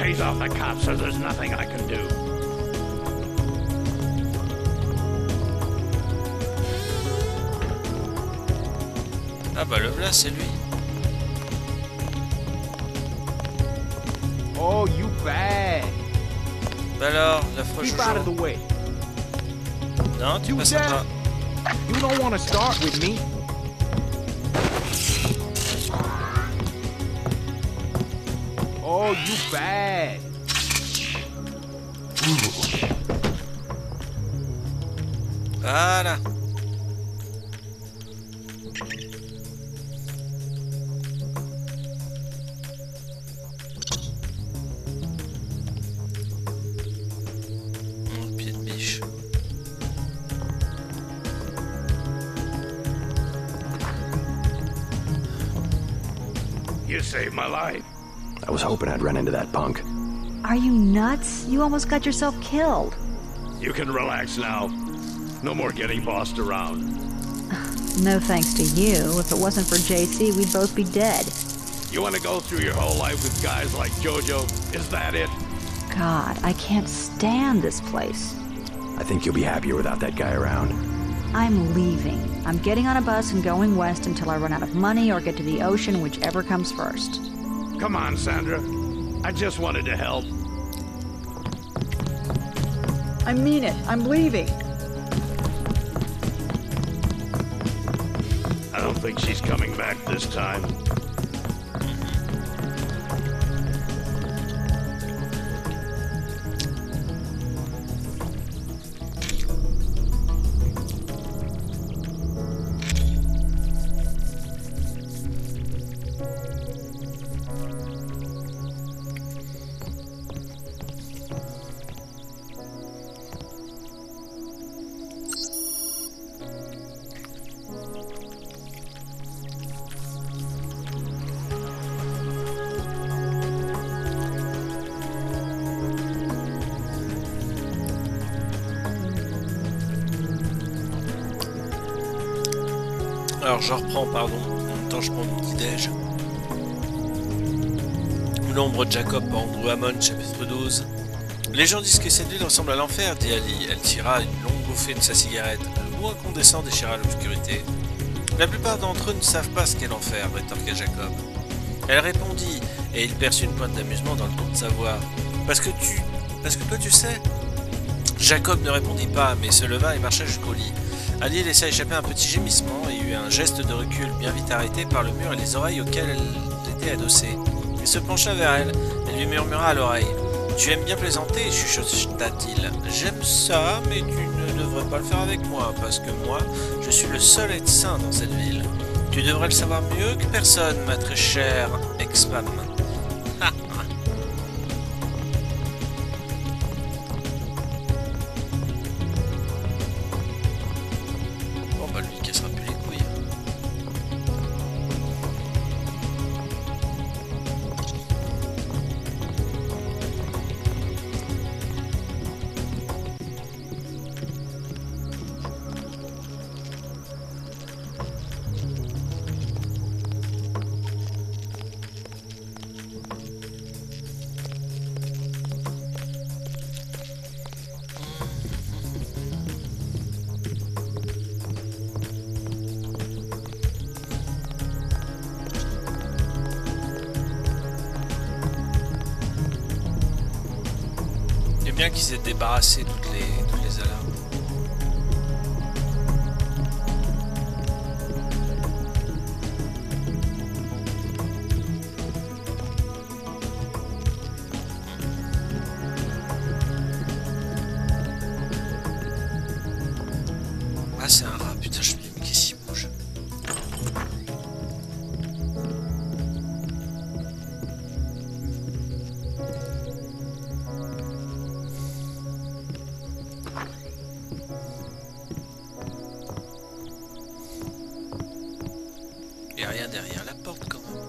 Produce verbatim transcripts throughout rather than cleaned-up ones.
pays off the cops, so there's nothing I can do. Ah bah le là c'est lui. Oh, you bad. Bah alors, l'affreux Keep out of the Jojo. way. Non, tu You passeras dare- pas. You don't want to start with me. Oh, you bad. Voilà. Mon pied de biche. You saved my life. I was hoping I'd run into that punk. Are you nuts? You almost got yourself killed. You can relax now. No more getting bossed around. No thanks to you. If it wasn't for J C, we'd both be dead. You want to go through your whole life with guys like Jojo? Is that it? God, I can't stand this place. I think you'll be happier without that guy around. I'm leaving. I'm getting on a bus and going west until I run out of money or get to the ocean, whichever comes first. Come on, Sandra. I just wanted to help. I mean it. I'm leaving. I don't think she's coming back this time. Alors je reprends, pardon. En même temps je prends mon petit déj. L'ombre de Jacob par Andrew Hammond, chapitre douze. Les gens disent que cette ville ressemble à l'enfer, dit Ali. Elle tira une longue bouffée de sa cigarette. Le bout incandescent déchira l'obscurité. La plupart d'entre eux ne savent pas ce qu'est l'enfer, rétorqua Jacob. Elle répondit, et il perçut une pointe d'amusement dans le ton de sa voix. Parce que tu... Parce que toi tu sais. Jacob ne répondit pas, mais se leva et marcha jusqu'au lit. Ali laissa échapper un petit gémissement et eut un geste de recul bien vite arrêté par le mur et les oreilles auxquelles elle était adossée. Il se pencha vers elle et lui murmura à l'oreille. « Tu aimes bien plaisanter ?» chuchota-t-il. « J'aime ça, mais tu ne devrais pas le faire avec moi, parce que moi, je suis le seul être sain dans cette ville. Tu devrais le savoir mieux que personne, ma très chère ex-femme. » Bien qu'ils aient débarrassé toutes les, toutes les alarmes. Ah, c'est un rat, putain, je me dis, mais qu'est-ce qu'il bouge? Il n'y a rien derrière la porte quand même.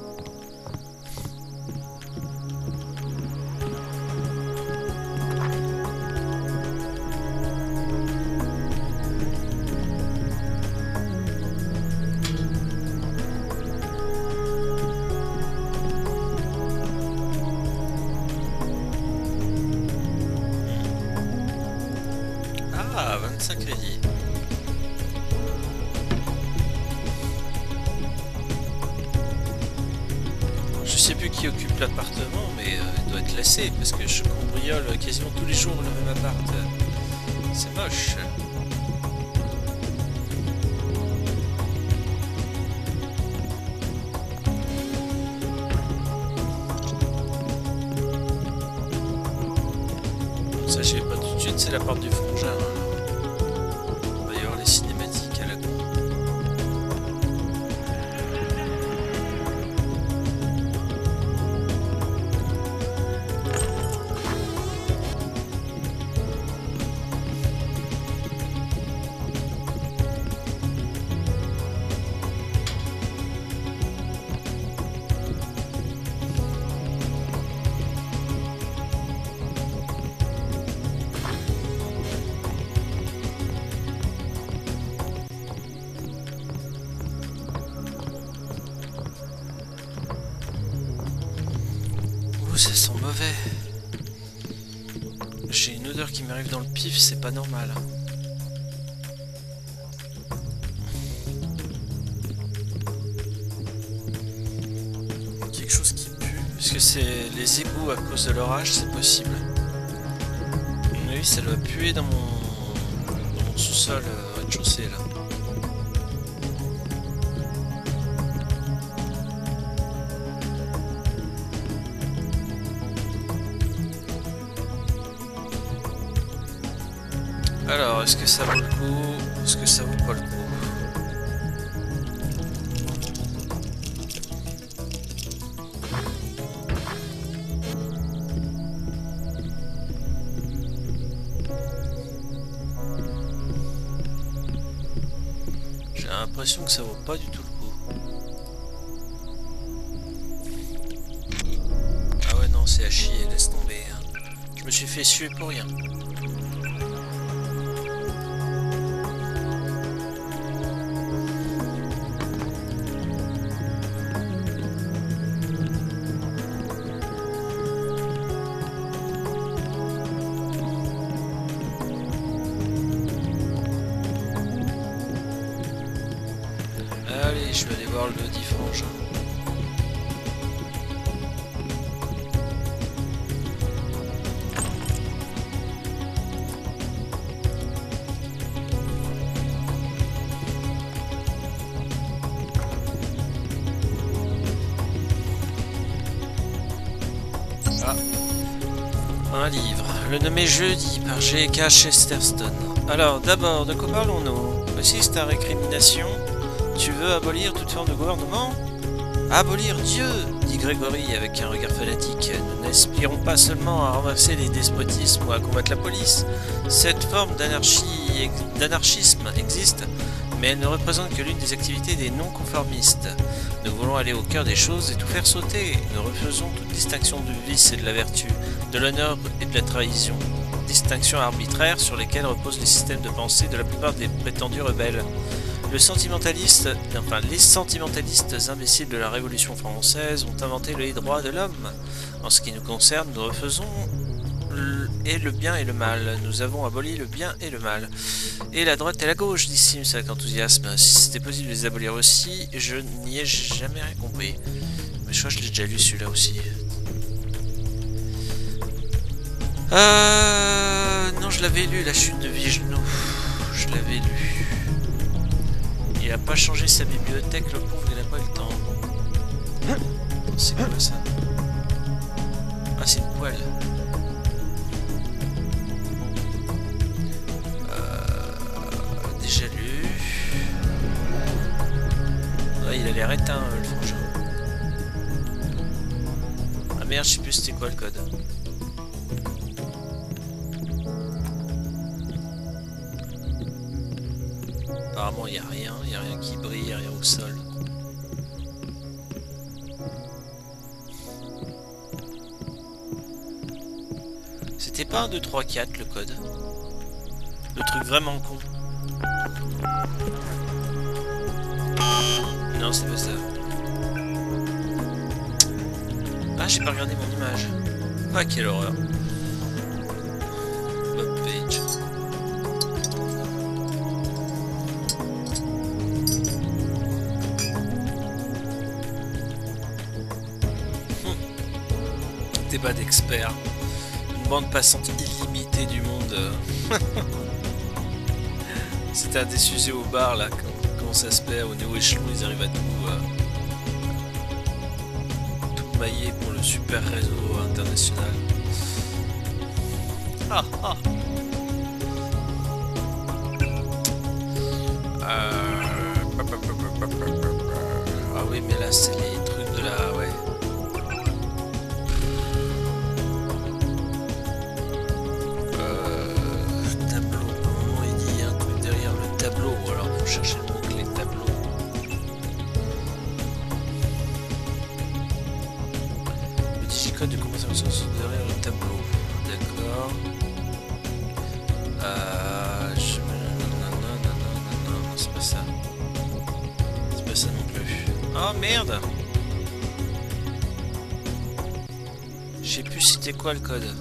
à crédit. Je sais plus qui occupe l'appartement, mais euh, il doit être lassé parce que je cambriole quasiment tous les jours le même appart. C'est moche. Ça, je sais pas tout de suite, c'est la porte du frangin. Il va y avoir les cinématiques à la con. Ça sent mauvais. J'ai une odeur qui m'arrive dans le pif, c'est pas normal. Quelque chose qui pue. Est-ce que c'est les égouts à cause de l'orage? C'est possible. Oui, ça doit puer dans mon, dans mon sous-sol euh, rez-de-chaussée là. Alors, est-ce que ça vaut le coup? Est-ce que ça vaut pas le coup? J'ai l'impression que ça vaut pas du tout le coup. Ah ouais, non, c'est à chier, laisse tomber. Hein. Je me suis fait suer pour rien. Allez, je vais aller voir le dit frangin. Ah, un livre. Le nommé Jeudi par G K Chesterton. Alors, d'abord, de quoi parlons-nous? Consiste à récrimination. Tu veux abolir toute forme de gouvernement? Abolir Dieu, dit Grégory avec un regard fanatique. Nous n'aspirons pas seulement à renverser les despotismes ou à combattre la police. Cette forme d'anarchie, d'anarchisme existe, mais elle ne représente que l'une des activités des non-conformistes. Nous voulons aller au cœur des choses et tout faire sauter. Nous refusons toute distinction du vice et de la vertu, de l'honneur et de la trahison. Distinctions arbitraires sur lesquelles reposent les systèmes de pensée de la plupart des prétendus rebelles. Le sentimentaliste, enfin, les sentimentalistes imbéciles de la Révolution française ont inventé les droits de l'homme. En ce qui nous concerne, nous refaisons le, et le bien et le mal. Nous avons aboli le bien et le mal. Et la droite et la gauche, dit Sims avec enthousiasme. Si c'était possible de les abolir aussi, je n'y ai jamais rien compris. Mais je crois que je l'ai déjà lu celui-là aussi. Euh... Non, je l'avais lu, la chute de Vigeno. Je l'avais lu. Il a pas changé sa bibliothèque, le pauvre, il a pas eu le temps. C'est quoi ça? Ah, c'est une poêle. Euh, déjà lu. Ouais, il a l'air éteint, le frangin. Ah merde, je sais plus c'était quoi le code. Apparemment il n'y a rien, il n'y a rien qui brille, il n'y a rien au sol. C'était pas un deux trois quatre le code. Le truc vraiment con. Non, c'est pas ça. Ah, j'ai pas regardé mon image. Ah, quelle horreur. Bob Page. débat d'experts. Une bande passante illimitée du monde. C'était un des sujets au bar là, comment ça se perd, au niveau échelon ils arrivent à tout, euh, tout mailler pour le super réseau international. Ah ah. Euh... Ah oui mais là c'est les trucs de la... ouais. Chercher le mot-clé tableau. Le digicode de conversation derrière le tableau. D'accord. Euh, je... Non, non, non, non, non, non, c'est pas ça. C'est pas ça non plus. Oh merde! J'ai plus cité quoi le code?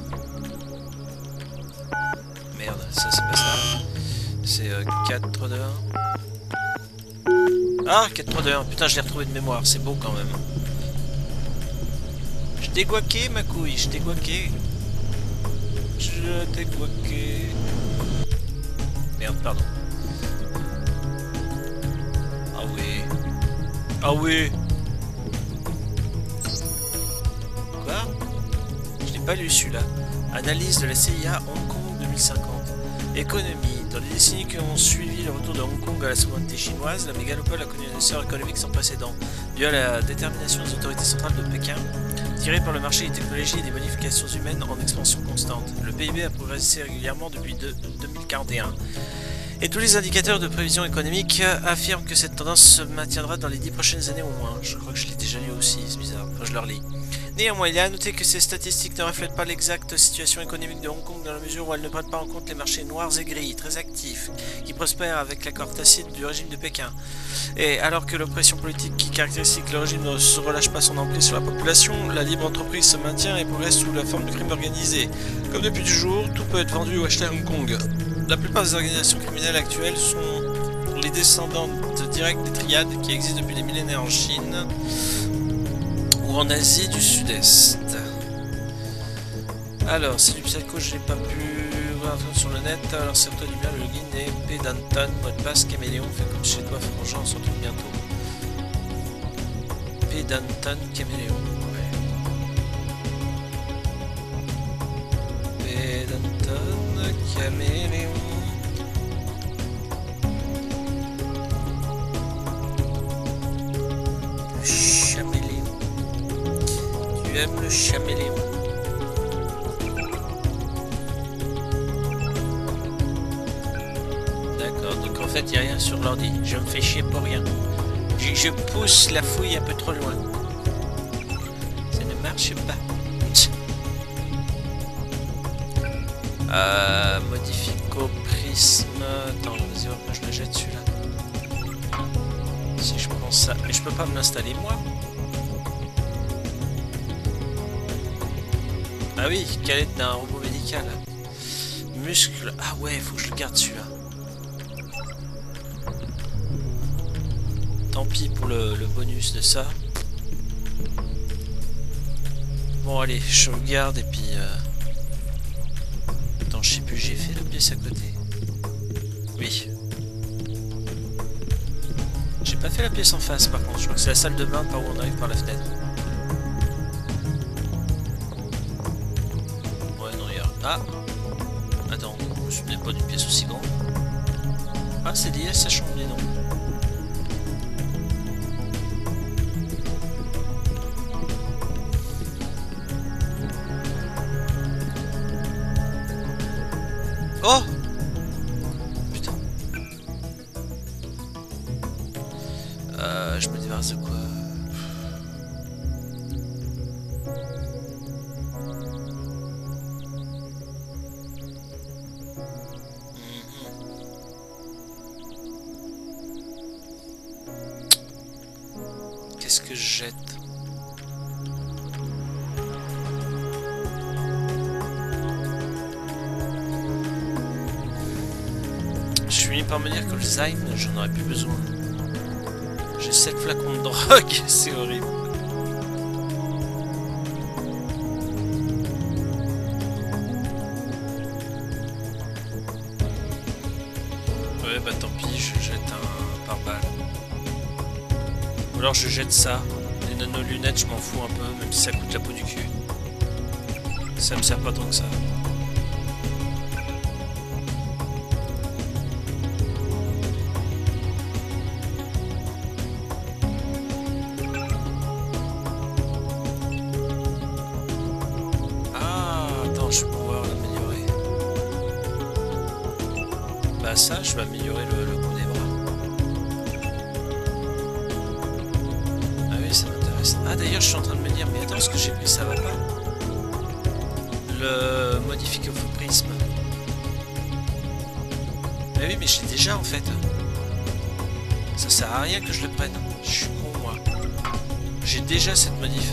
Merde, ça c'est pas ça. C'est euh, quatre trois deux un. Ah, quatre trois deux un, putain je l'ai retrouvé de mémoire, c'est beau quand même. Je t'ai guaqué ma couille, je t'ai guaqué. Je t'ai guaqué. Merde, pardon. Ah oui. Ah oui. Quoi? Je l'ai pas lu celui-là. Analyse de la C I A Hong Kong deux mille cinquante. Économie. Dans les décennies qui ont suivi le retour de Hong Kong à la souveraineté chinoise, la mégalopole a connu un essor économique sans précédent, dû à la détermination des autorités centrales de Pékin, tirée par le marché des technologies et des modifications humaines en expansion constante. Le P I B a progressé régulièrement depuis deux mille quarante et un. Et tous les indicateurs de prévision économique affirment que cette tendance se maintiendra dans les dix prochaines années au moins. Je crois que je l'ai déjà lu aussi, c'est bizarre, enfin, je le relis. Néanmoins, il est à noter que ces statistiques ne reflètent pas l'exacte situation économique de Hong Kong dans la mesure où elles ne prennent pas en compte les marchés noirs et gris, très actifs, qui prospèrent avec l'accord tacite du régime de Pékin. Et alors que l'oppression politique qui caractérise le régime ne se relâche pas son emprise sur la population, la libre entreprise se maintient et progresse sous la forme de crime organisé. Comme depuis toujours, tout peut être vendu ou acheté à Hong Kong. La plupart des organisations criminelles actuelles sont les descendantes directes des triades qui existent depuis des millénaires en Chine ou en Asie du Sud-Est. Alors, si du psycho je n'ai pas pu voir sur le net, alors serre-toi du bien, le login est P Danton, mot de passe caméléon, fait comme chez toi, Frangin, on se retrouve bientôt. P Danton caméléon, ouais. P Danton caméléon. Le chaméléon. Tu aimes le chaméléon? D'accord, donc en fait il n'y a rien sur l'ordi. Je me fais chier pour rien. Je, je pousse la fouille un peu trop loin. Ça ne marche pas. Euh, modifico prisme. Attends, vas-y, moi je le jette celui-là. Si je prends ça. Mais je peux pas me l'installer moi. Ah oui, calette d'un robot médical. Muscle. Ah ouais, faut que je le garde celui-là. Tant pis pour le, le bonus de ça. Bon allez, je sauvegarde et puis... Euh... Attends, je sais plus, j'ai fait la pièce à côté. Oui. J'ai pas fait la pièce en face par contre, je crois que c'est la salle de bain par où on arrive par la fenêtre. Ouais non, il y a... Ah. Attends, je me souviens pas d'une pièce aussi grande. Ah, c'est lié à sa chambre, dis donc. Oh! Putain. Euh, je me débarrasse de quoi? Qu'est-ce que je jette? Je finis par me dire que le Zyme, j'en aurais plus besoin. J'ai sept flacons de drogue, c'est horrible. Ou alors je jette ça. Les nano-lunettes, je m'en fous un peu, même si ça coûte la peau du cul. Ça me sert pas tant que ça. Ah, attends, je vais pouvoir l'améliorer. Bah ça, je vais améliorer le, le coup des bras. Ah oui, ça m'intéresse. Ah d'ailleurs, je suis en train de me dire, mais attends, ce que j'ai pris, ça va pas. Le modificateur prisme. Mais oui, mais je l'ai déjà en fait. Ça sert à rien que je le prenne. Je suis con moi. J'ai déjà cette modif.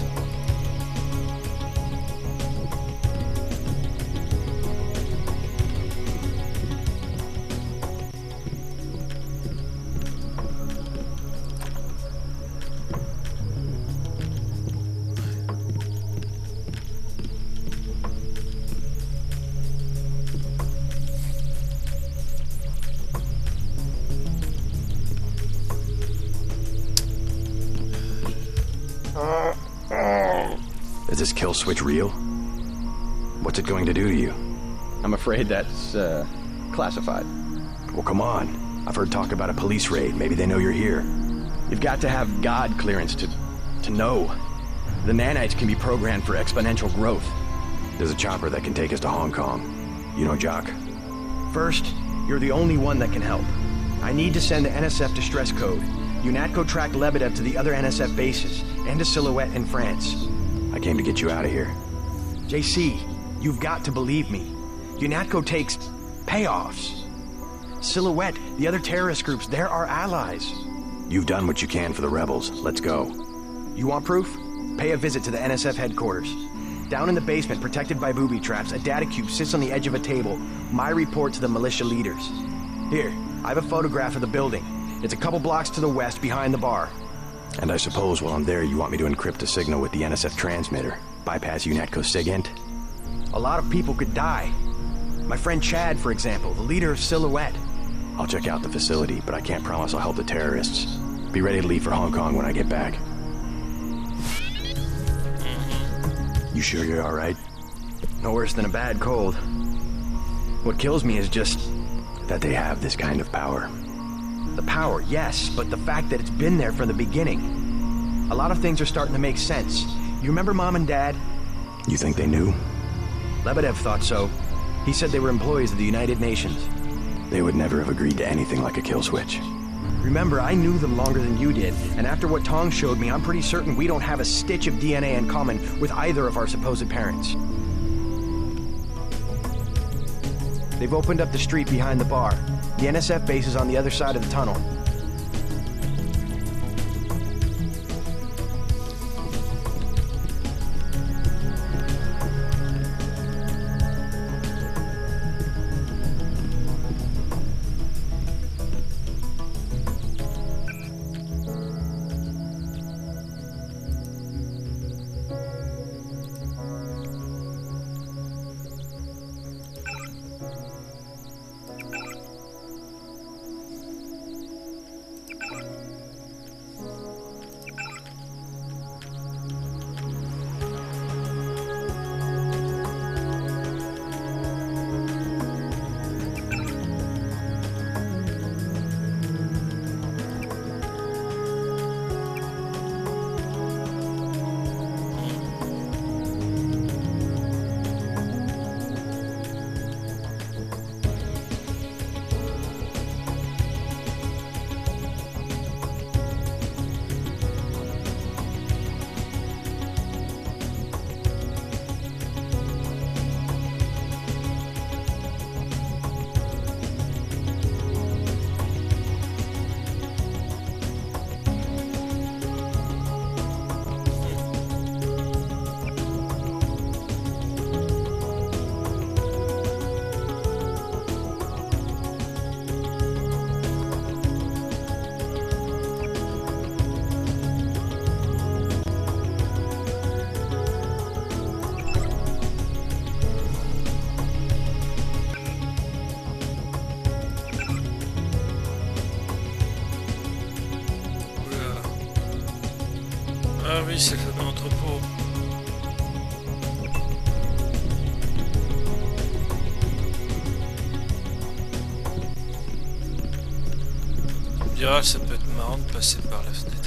Is this kill switch real? What's it going to do to you? I'm afraid that's, uh, classified. Well, come on. I've heard talk about a police raid. Maybe they know you're here. You've got to have God clearance to... to know. The nanites can be programmed for exponential growth. There's a chopper that can take us to Hong Kong. You know Jock? First, you're the only one that can help. I need to send the N S F distress code. UNATCO tracked Lebedev to the other N S F bases, and to Silhouette in France. I came to get you out of here. J C, you've got to believe me. UNATCO takes payoffs. Silhouette, the other terrorist groups, they're our allies. You've done what you can for the rebels. Let's go. You want proof? Pay a visit to the N S F headquarters. Down in the basement, protected by booby traps, a data cube sits on the edge of a table. My report to the militia leaders. Here, I have a photograph of the building. It's a couple blocks to the west, behind the bar. And I suppose while I'm there, you want me to encrypt a signal with the N S F transmitter. Bypass UNATCO SIGINT? A lot of people could die. My friend Chad, for example, the leader of Silhouette. I'll check out the facility, but I can't promise I'll help the terrorists. Be ready to leave for Hong Kong when I get back. You sure you're alright? No worse than a bad cold. What kills me is just... that they have this kind of power. The power, yes, but the fact that it's been there from the beginning. A lot of things are starting to make sense. You remember Mom and Dad? You think they knew? Lebedev thought so. He said they were employees of the United Nations. They would never have agreed to anything like a kill switch. Remember, I knew them longer than you did, and after what Tong showed me, I'm pretty certain we don't have a stitch of D N A in common with either of our supposed parents. They've opened up the street behind the bar. The N S F base is on the other side of the tunnel. Ah oui, c'est le fameux entrepôt. On me dira, ça peut être marrant de passer par la fenêtre.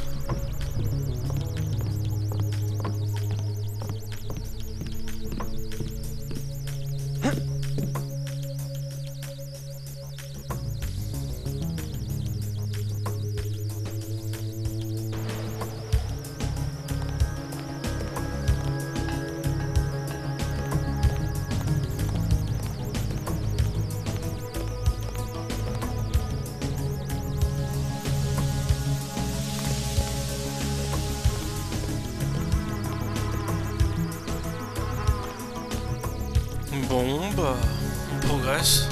Bon, bah, on progresse.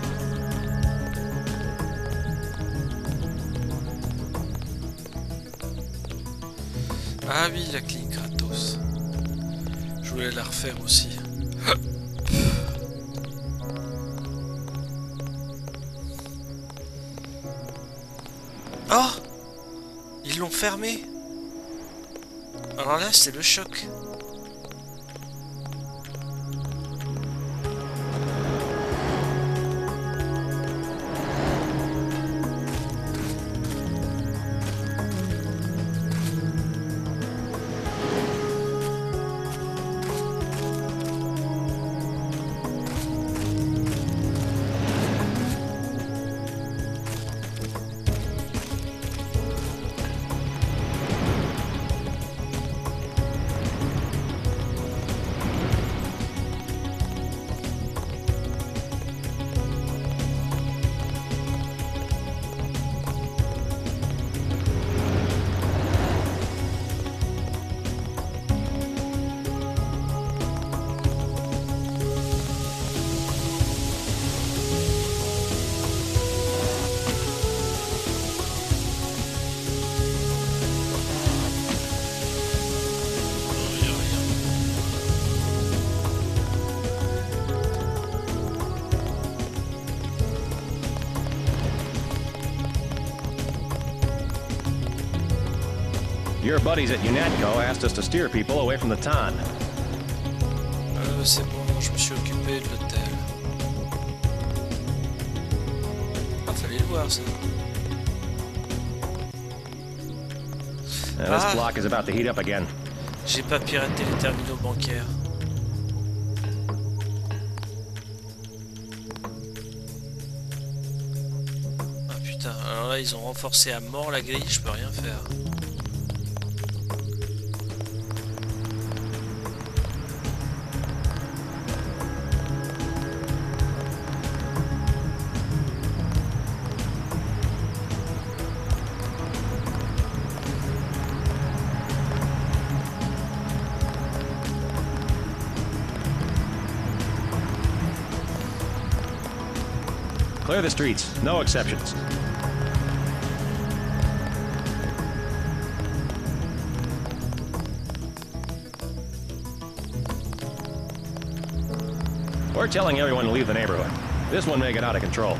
Ah oui, la clinique Kratos. Je voulais la refaire aussi. Oh! Ils l'ont fermé. Alors là, c'est le choc. Your buddies at UNATCO asked us to steer people away from the Ton. Euh, c'est bon, je me suis occupé de l'hôtel. Ah, fallait le voir ça. Now, this Ah. block is about to heat up again. J'ai pas piraté les terminaux bancaires. Ah putain, alors là ils ont renforcé à mort la grille, je peux rien faire. Clear the streets. No exceptions. We're telling everyone to leave the neighborhood. This one may get out of control.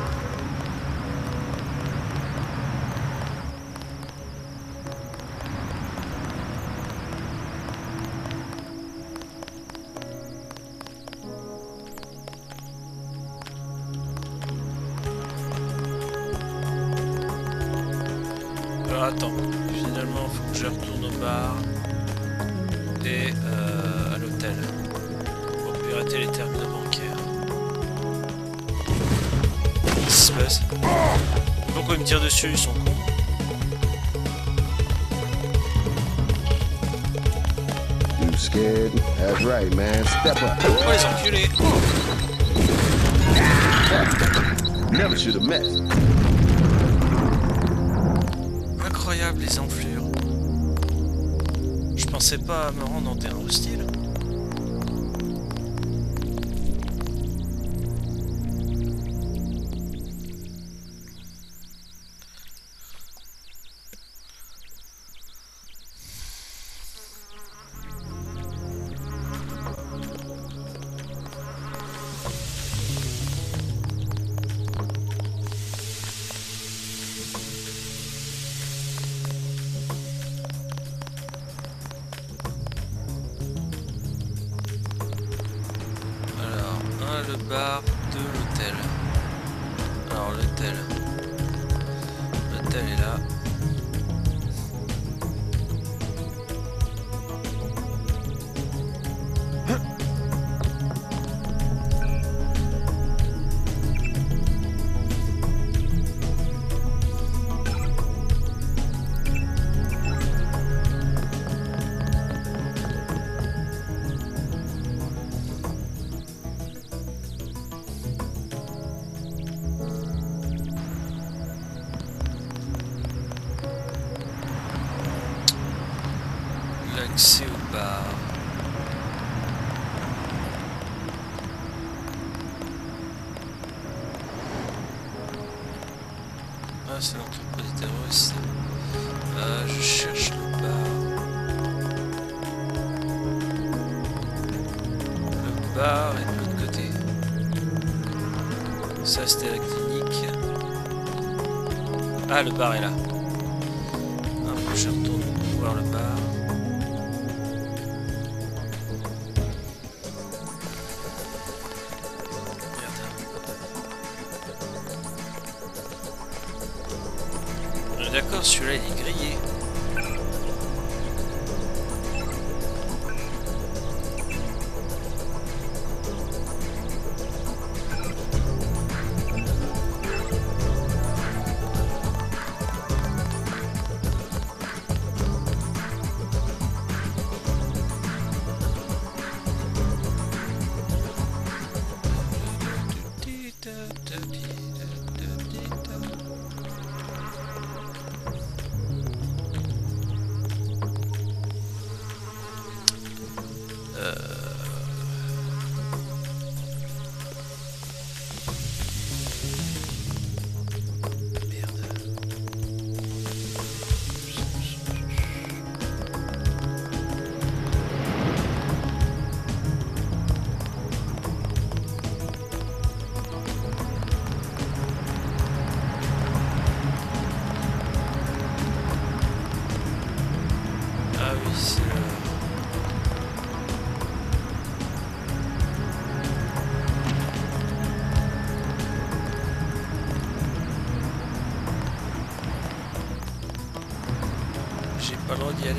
Alors attends, finalement faut que je retourne au bar et euh, à l'hôtel pour pirater les terminaux bancaires. Qu'est-ce qui se passe? Pourquoi ils me tirent dessus, ils sont cons? You scared? That's right, man. Step up. Oh les enculés! Never should have met. Incroyable les enflures. Je pensais pas me rendre en terrain hostile. le bar de l'hôtel. Alors l'hôtel. L'hôtel est là. L'accès au bar. Ah, c'est l'entrepôt des terroristes. Ah, je cherche le bar. Le bar est de l'autre côté. Ça, c'était la clinique. Ah, le bar est là. Ah, je retourne voir le bar. D'accord, celui-là il est grillé. J'ai pas le droit d'y aller.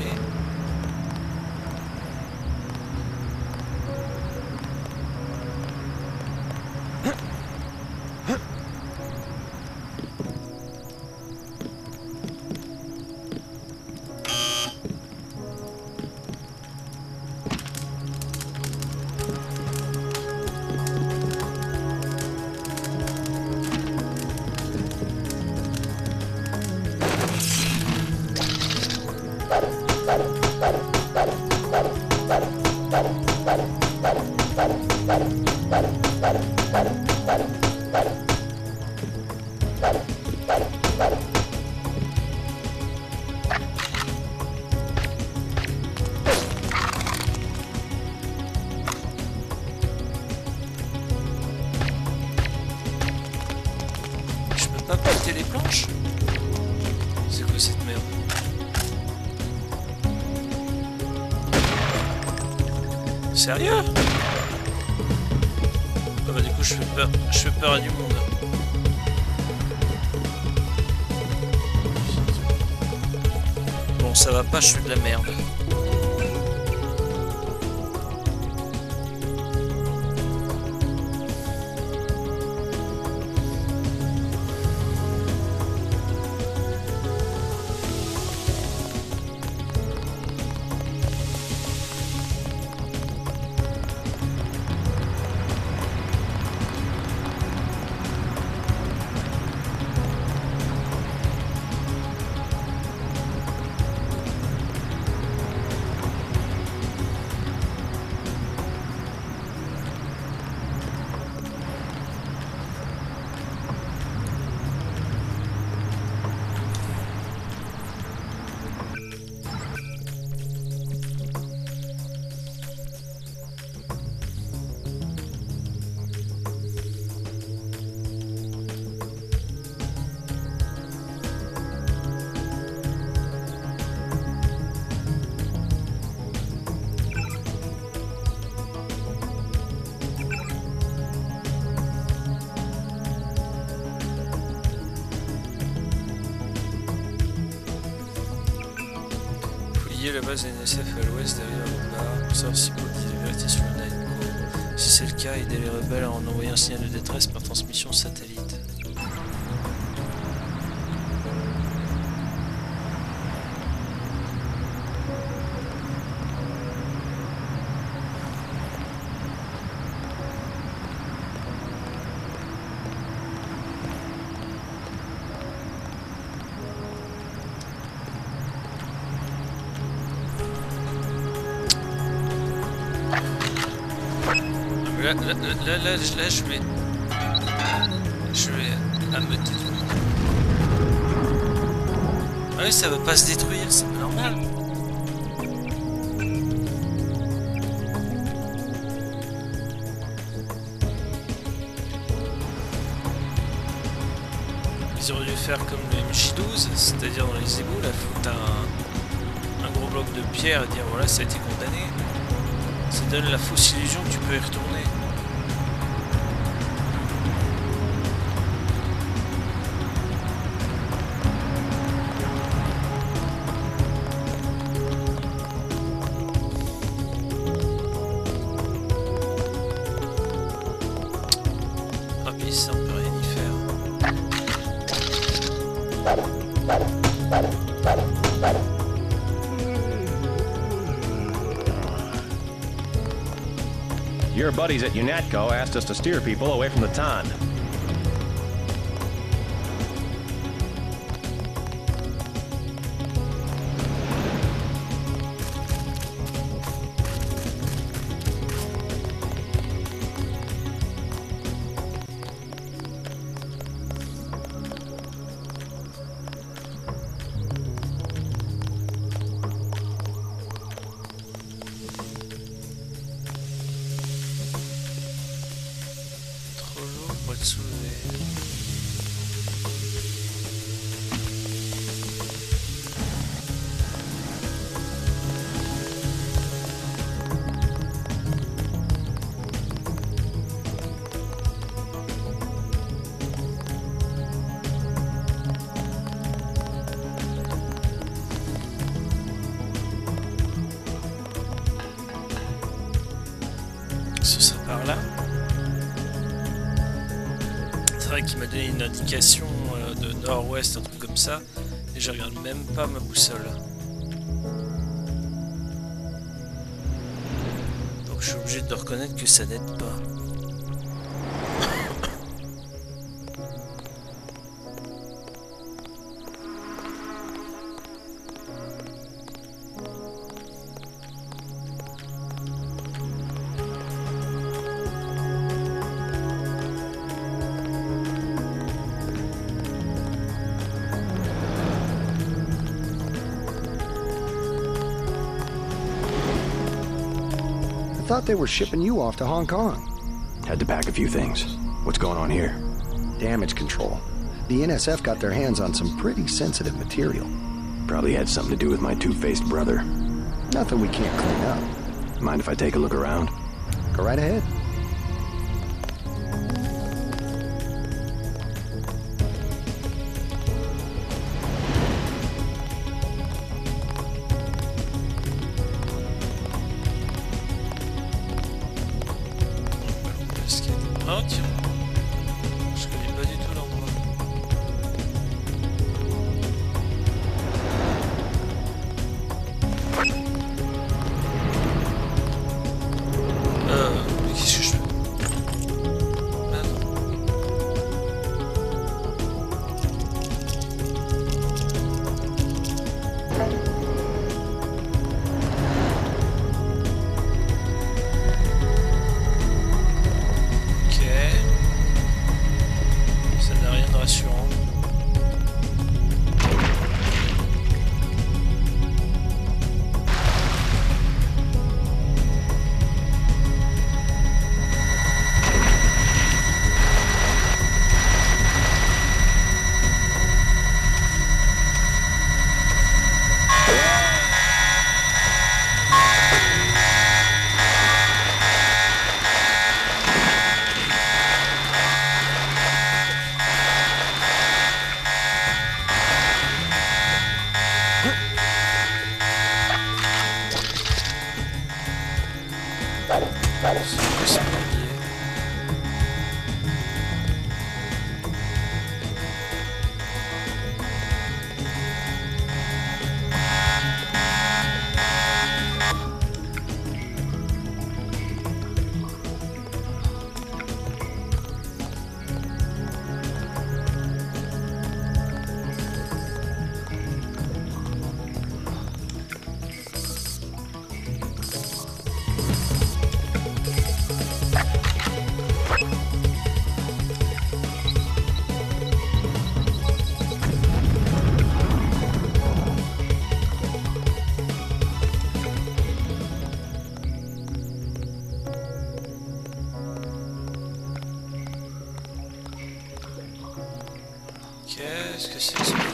Je peux pas péter les planches? C'est quoi cette merde? Sérieux? Ah bah du coup je fais peur, je fais peur à du monde. Bon ça va pas, je suis de la merde. piller la base N S F à l'ouest derrière le bar pour savoir si Paul dit la vérité sur le Nightcore. Si c'est le cas, aider les rebelles à en envoyer un signal de détresse par transmission satellite. Là, là, là, là, là, je vais... Je vais ameuter. Ah oui, ça va pas se détruire, c'est pas normal. Ils auraient dû faire comme le M J douze, c'est-à-dire dans les égouts, là, foutre un, un gros bloc de pierre et dire voilà, ça a été condamné. Ça donne la fausse illusion que tu peux y retourner. Ah puis ça, on peut rien y faire. Your buddies at UNATCO asked us to steer people away from the Ton. Ce serait par là. C'est vrai qu'il m'a donné une indication euh, de nord-ouest, un truc comme ça, et je regarde même pas ma boussole. Donc je suis obligé de reconnaître que ça n'aide pas. I thought they were shipping you off to Hong Kong. Had to pack a few things. What's going on here? Damage control. The N S F got their hands on some pretty sensitive material. Probably had something to do with my two-faced brother. Nothing we can't clean up. Mind if I take a look around? Go right ahead. Oh tiens, je connais pas du tout l'endroit. Euh, qu'est-ce C'est bon. Qu'est-ce que c'est que ce truc-là?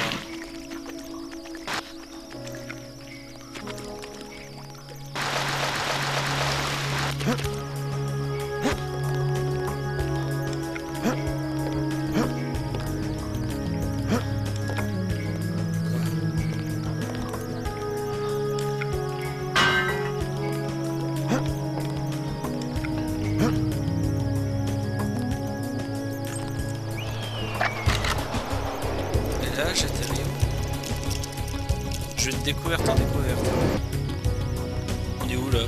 J'atterris où? Jeu de découverte en découverte. On est où là?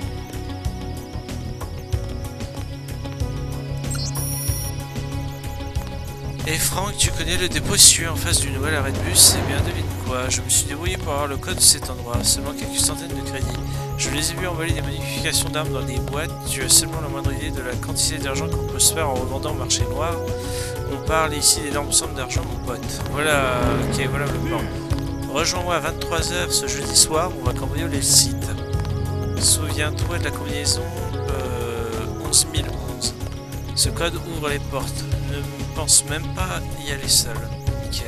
Et Franck, tu connais le dépôt situé en face du nouvel arrêt de bus? Eh bien, devine quoi? Je me suis débrouillé pour avoir le code de cet endroit, seulement quelques centaines de crédits. Je les ai vus envoyer des modifications d'armes dans des boîtes. Tu as seulement la moindre idée de la quantité d'argent qu'on peut se faire en revendant au marché noir. On parle ici d'énormes sommes d'argent, mon pote. Voilà, ok, voilà le plan. Rejoins-moi à vingt-trois heures ce jeudi soir, on va cambrioler le site. Souviens-toi de la combinaison euh, onze mille onze. Ce code ouvre les portes. Ne pense même pas y aller seul. Nickel.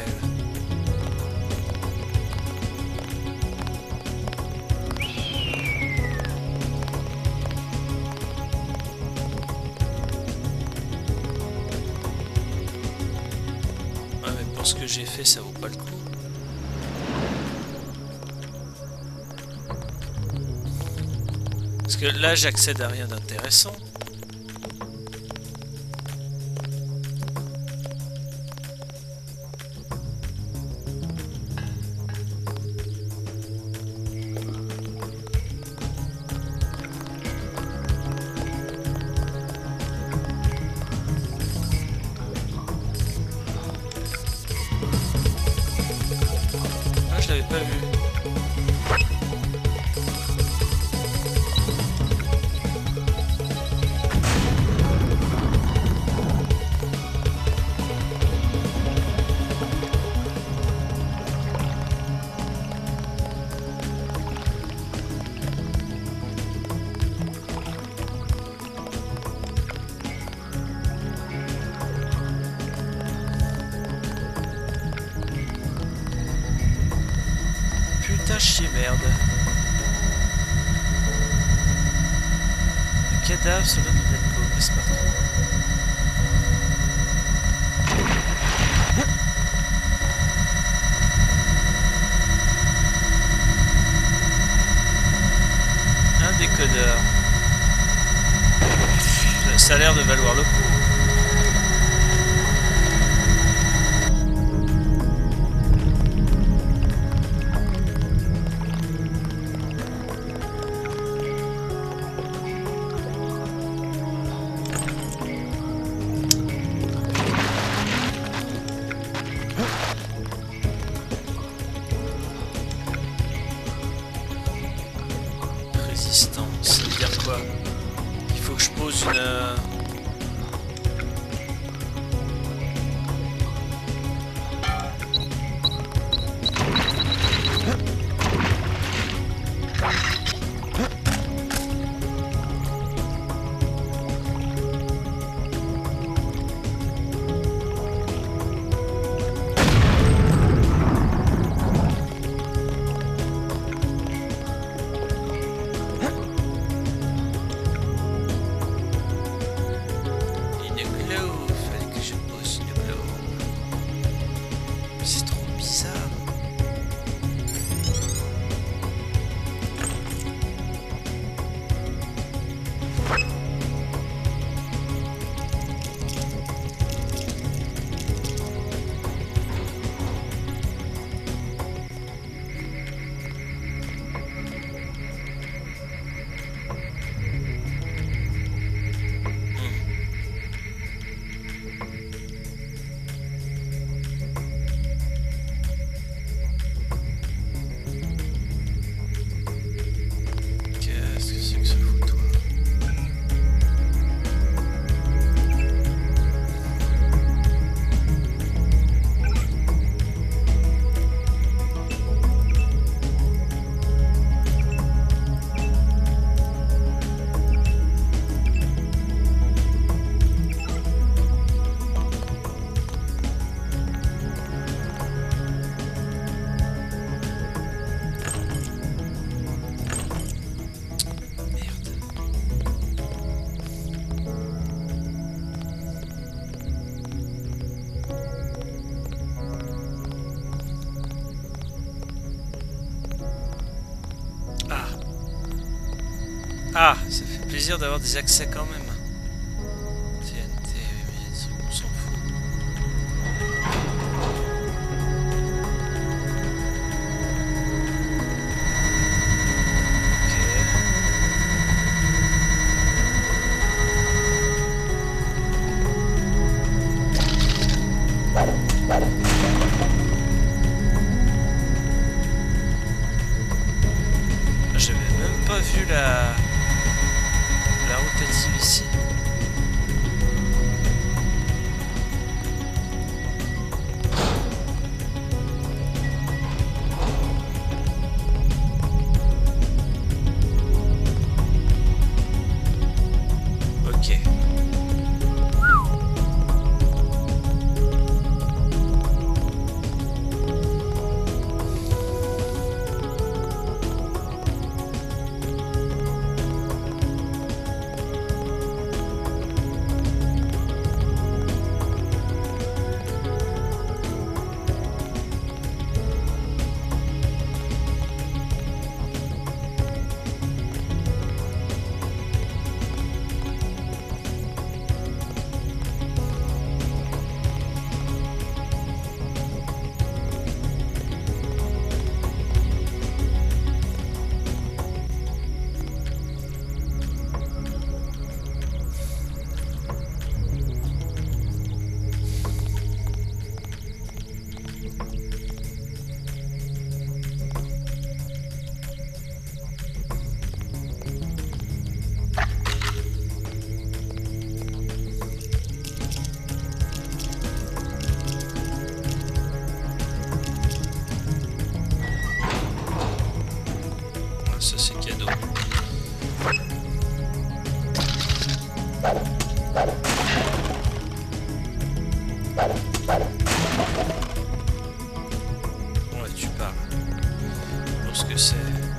Ce que j'ai fait, ça vaut pas le coup. Parce que là, j'accède à rien d'intéressant. Je l'avais pas vu. Chier merde. Le cadavre sur l'homme de Netco, passe partout. Un décodeur. Ça a l'air de valoir le coup. Ça veut dire quoi? Il faut que je pose une... Euh... Ah, ça fait plaisir d'avoir des accès quand même. T N T, mais on s'en fout. J'avais même pas vu la, la rotative ici. Ok. Ça c'est cadeau. Ouais, tu parles. Pour ce que c'est.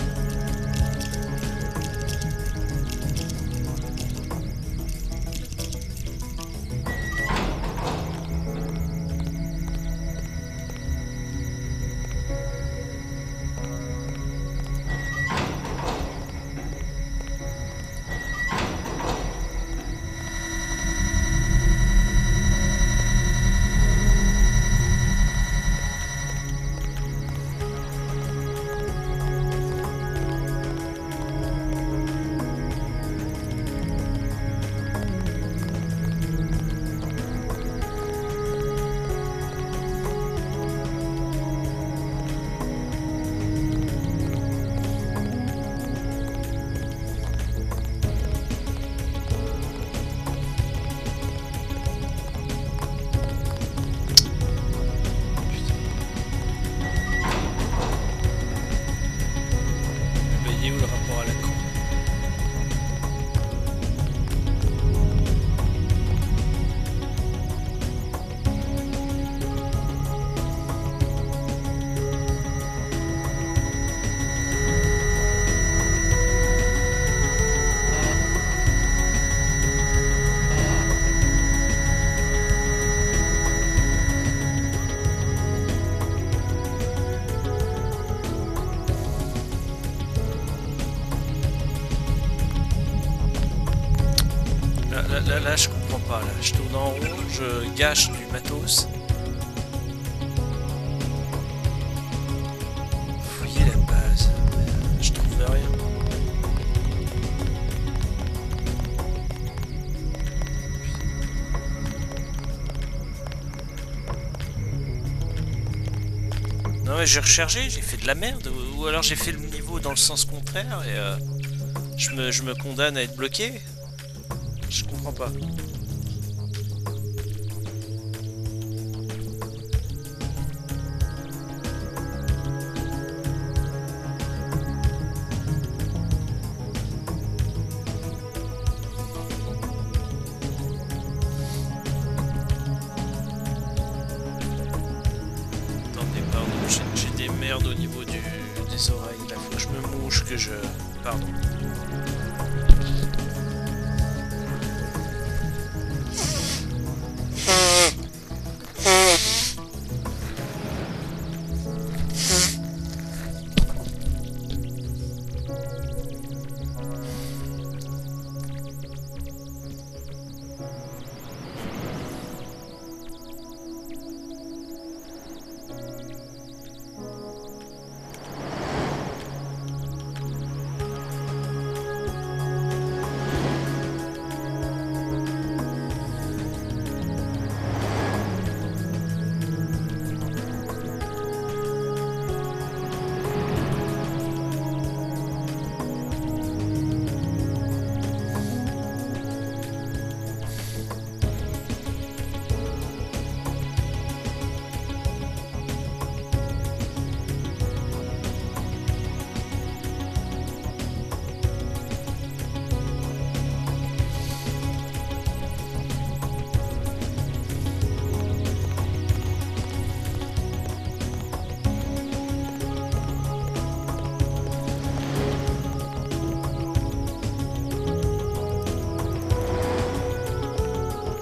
Il est où le rapport à la con? Là, là, là, je comprends pas. Là, je tourne en rond, je gâche du matos. Fouiller la base, je trouve rien. Non mais j'ai rechargé, j'ai fait de la merde, ou alors j'ai fait le niveau dans le sens contraire et euh, je me, je me condamne à être bloqué. Je comprends pas. Attendez, pardon, j'ai des merdes au niveau du, des oreilles. Là, faut que je me mouche, que je... Pardon.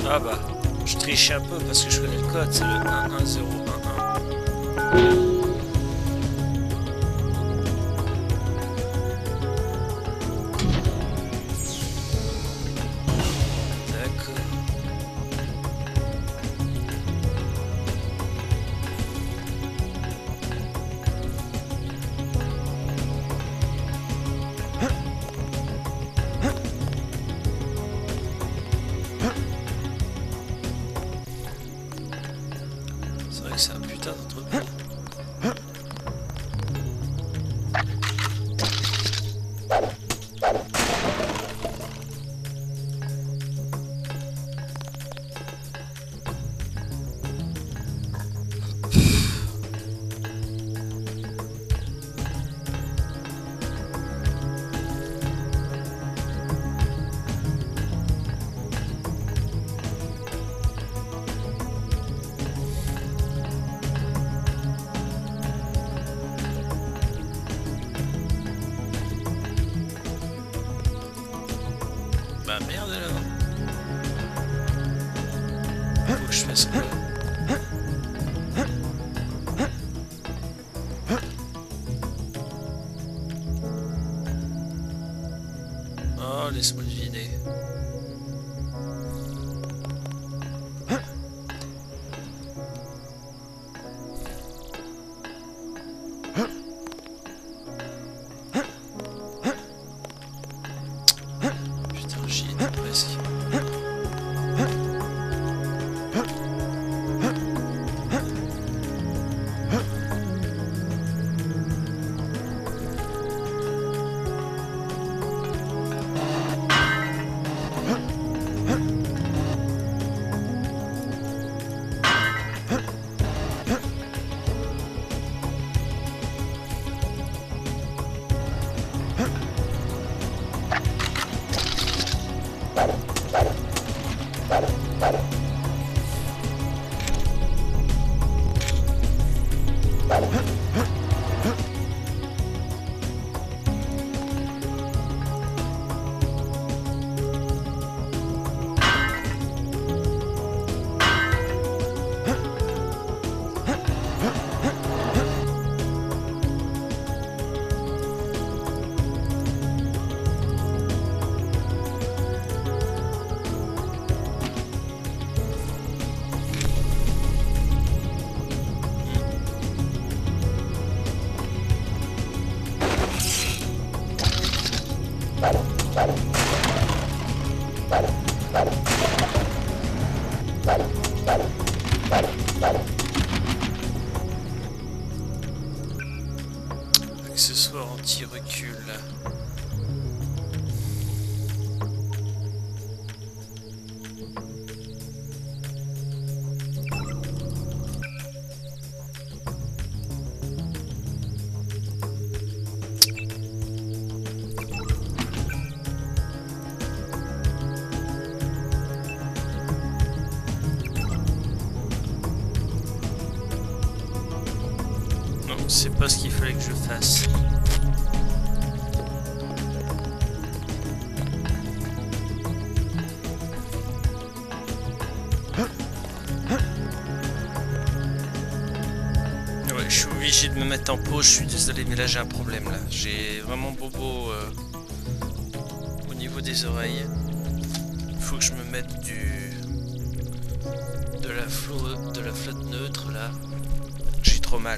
Ah bah, je triche un peu parce que je connais le code, c'est le un un zéro un un. C'est un putain d'entreprise. Bah merde alors. Faut que je fasse quoi? Oh, laisse-moi deviner. Accessoire anti-recul. Non, c'est pas ce qu'il fallait que je fasse. Ouais, je suis obligé de me mettre en pause, je suis désolé, mais là j'ai un problème là. J'ai vraiment bobo euh, au niveau des oreilles. Il faut que je me mette du de la flotte de la flotte neutre là. J'ai trop mal.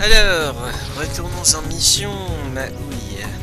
Alors, retournons en mission, ma ouille.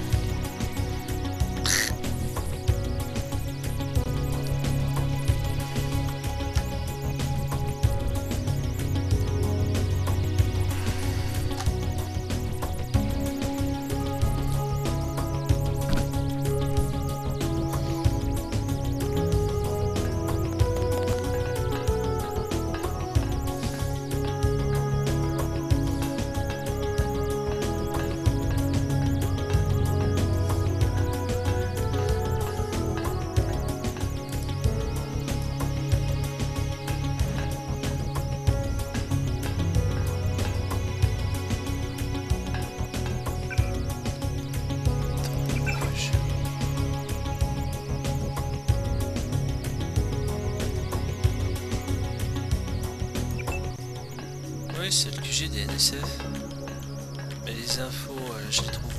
Oui, c'est le Q G des N S F. Mais les infos, euh, je les trouve.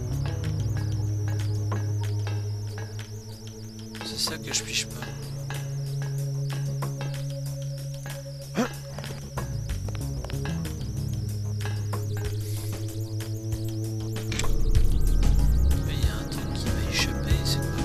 C'est ça que je piche pas. Mais il y a un truc qui m'a échappé, c'est quoi?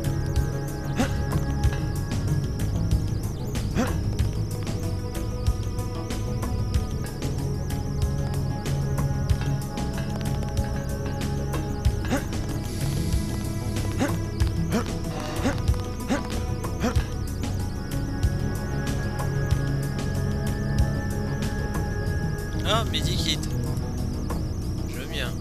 Ah, Medikit. Je veux bien.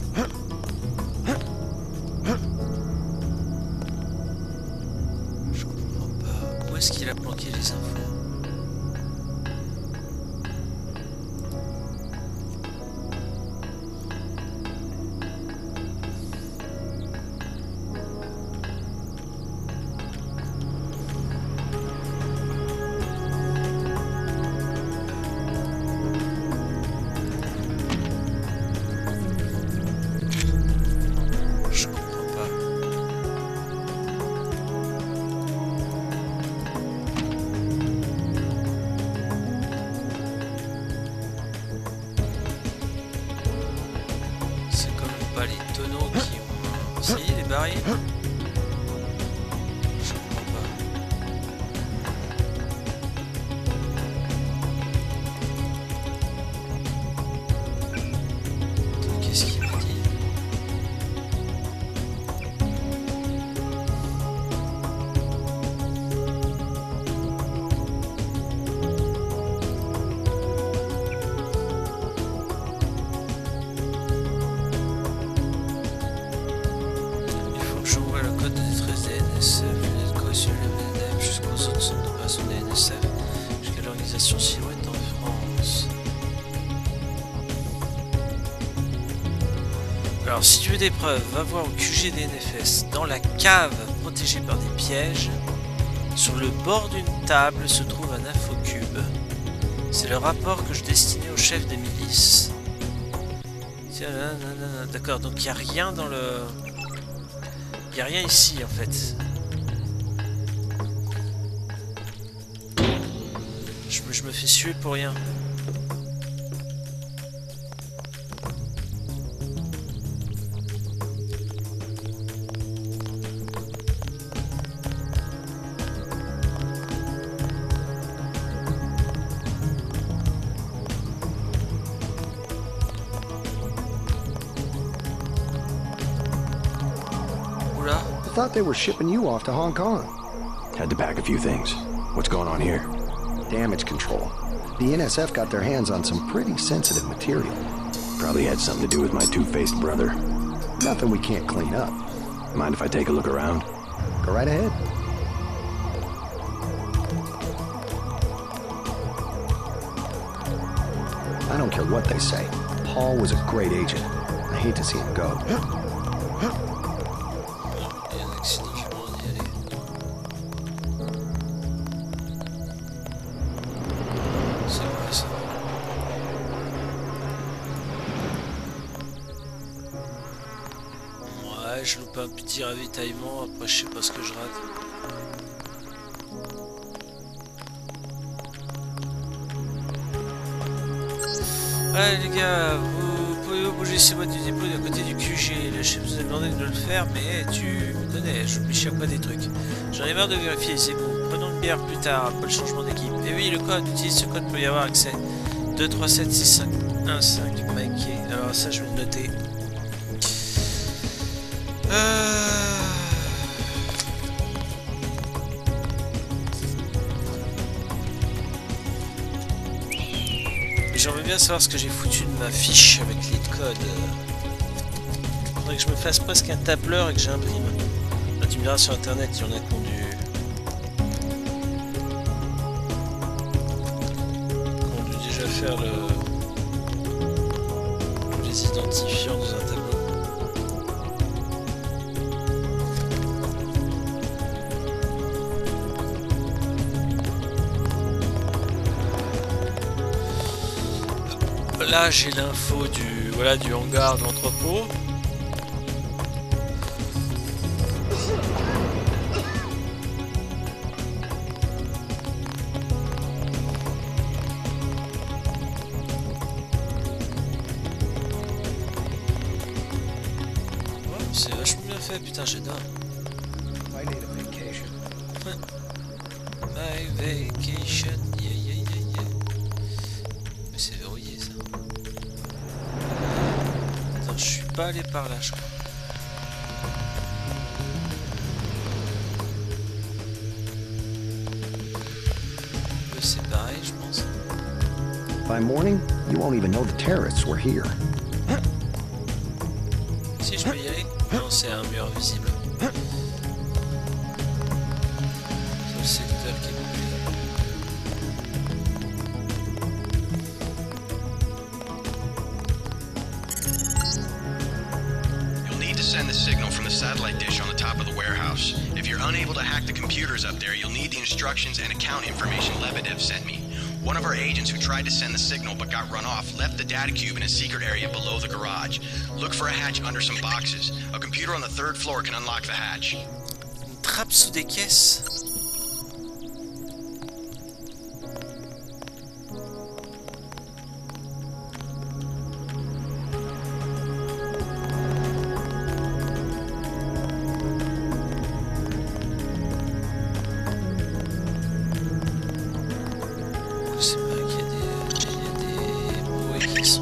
Je comprends pas. Où est-ce qu'il a planqué les infos? Les tonneaux qui ont... Si, les barils. Je comprends pas. Qu'est-ce qu'il m'a dit? J'ouvre le code de détresse des N S F, les cohésion de l'N F jusqu'aux autres centres d'opération des N S F, jusqu'à l'organisation Silhouette en France. Alors, si tu veux des preuves, va voir au Q G des N F S, dans la cave protégée par des pièges. Sur le bord d'une table se trouve un infocube. C'est le rapport que je destinais au chef des milices. D'accord, donc il n'y a rien dans le... Il n'y a rien ici en fait. Je me, je me fais suer pour rien. I thought they were shipping you off to Hong Kong. Had to pack a few things. What's going on here? Damage control. The N S F got their hands on some pretty sensitive material. Probably had something to do with my two-faced brother. Nothing we can't clean up. Mind if I take a look around? Go right ahead. I don't care what they say. Paul was a great agent. I hate to see him go. Je loupe un petit ravitaillement, après je sais pas ce que je rate. Ouais les gars, vous pouvez bouger ces boîtes du dépôt d'à côté du Q G. Le chef nous a demandé de le faire, mais tu me connais, j'oublie chaque fois des trucs. J'en ai marre de vérifier les égouts. Prenons une bière plus tard, après le changement d'équipe. Et oui, le code, utilise ce code pour y avoir accès. deux trois sept six cinq un cinq, Mikey. Alors ça je vais le noter. Euh... J'aimerais bien savoir ce que j'ai foutu de ma fiche avec les codes. Faudrait que je me fasse presque un tableur et que j'imprime. Là tu me diras sur internet, il y en a qui ont dû... qui ont dû déjà faire le... les identifiants dans un tableau. Là j'ai l'info du voilà du hangar de l'entrepôt. Oh, c'est vachement bien fait, putain j'adore. I need a vacation. My vacation, yeah yeah yeah yeah. Mais c'est verrouillé ça. Attends, je suis pas allé par là, je crois. Euh, C'est pareil, je pense. By morning, you won't even know the terrorists were here. Si je peux y aller? Non, c'est un mur visible. C'est le secteur qui est coupé. You'll need to send the signal from the satellite dish on the top of the warehouse. If you're unable to hack the computers up there, you'll need the instructions and account information Lebedev sent me. One of our agents who tried to send the signal but got run off left the data cube in a secret area below the garage. Look for a hatch under some boxes. A computer on the third floor can unlock the hatch. Une trappe sous des caisses? C'est pas qu'il y a des, il y a des bruits qui sont...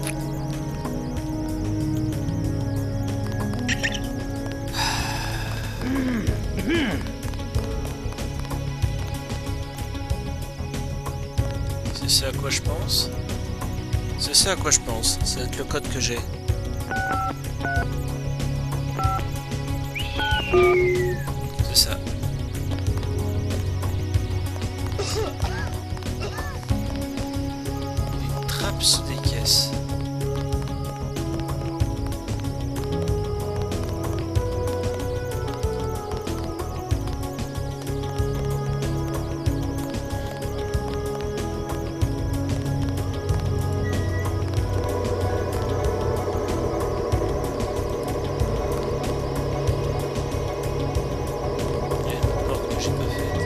C'est ce à quoi je pense. C'est ce à quoi je pense. Ça va être le code que j'ai. C'est ça. Une trappe sous des caisses. Il y a une porte que j'ai pas faite.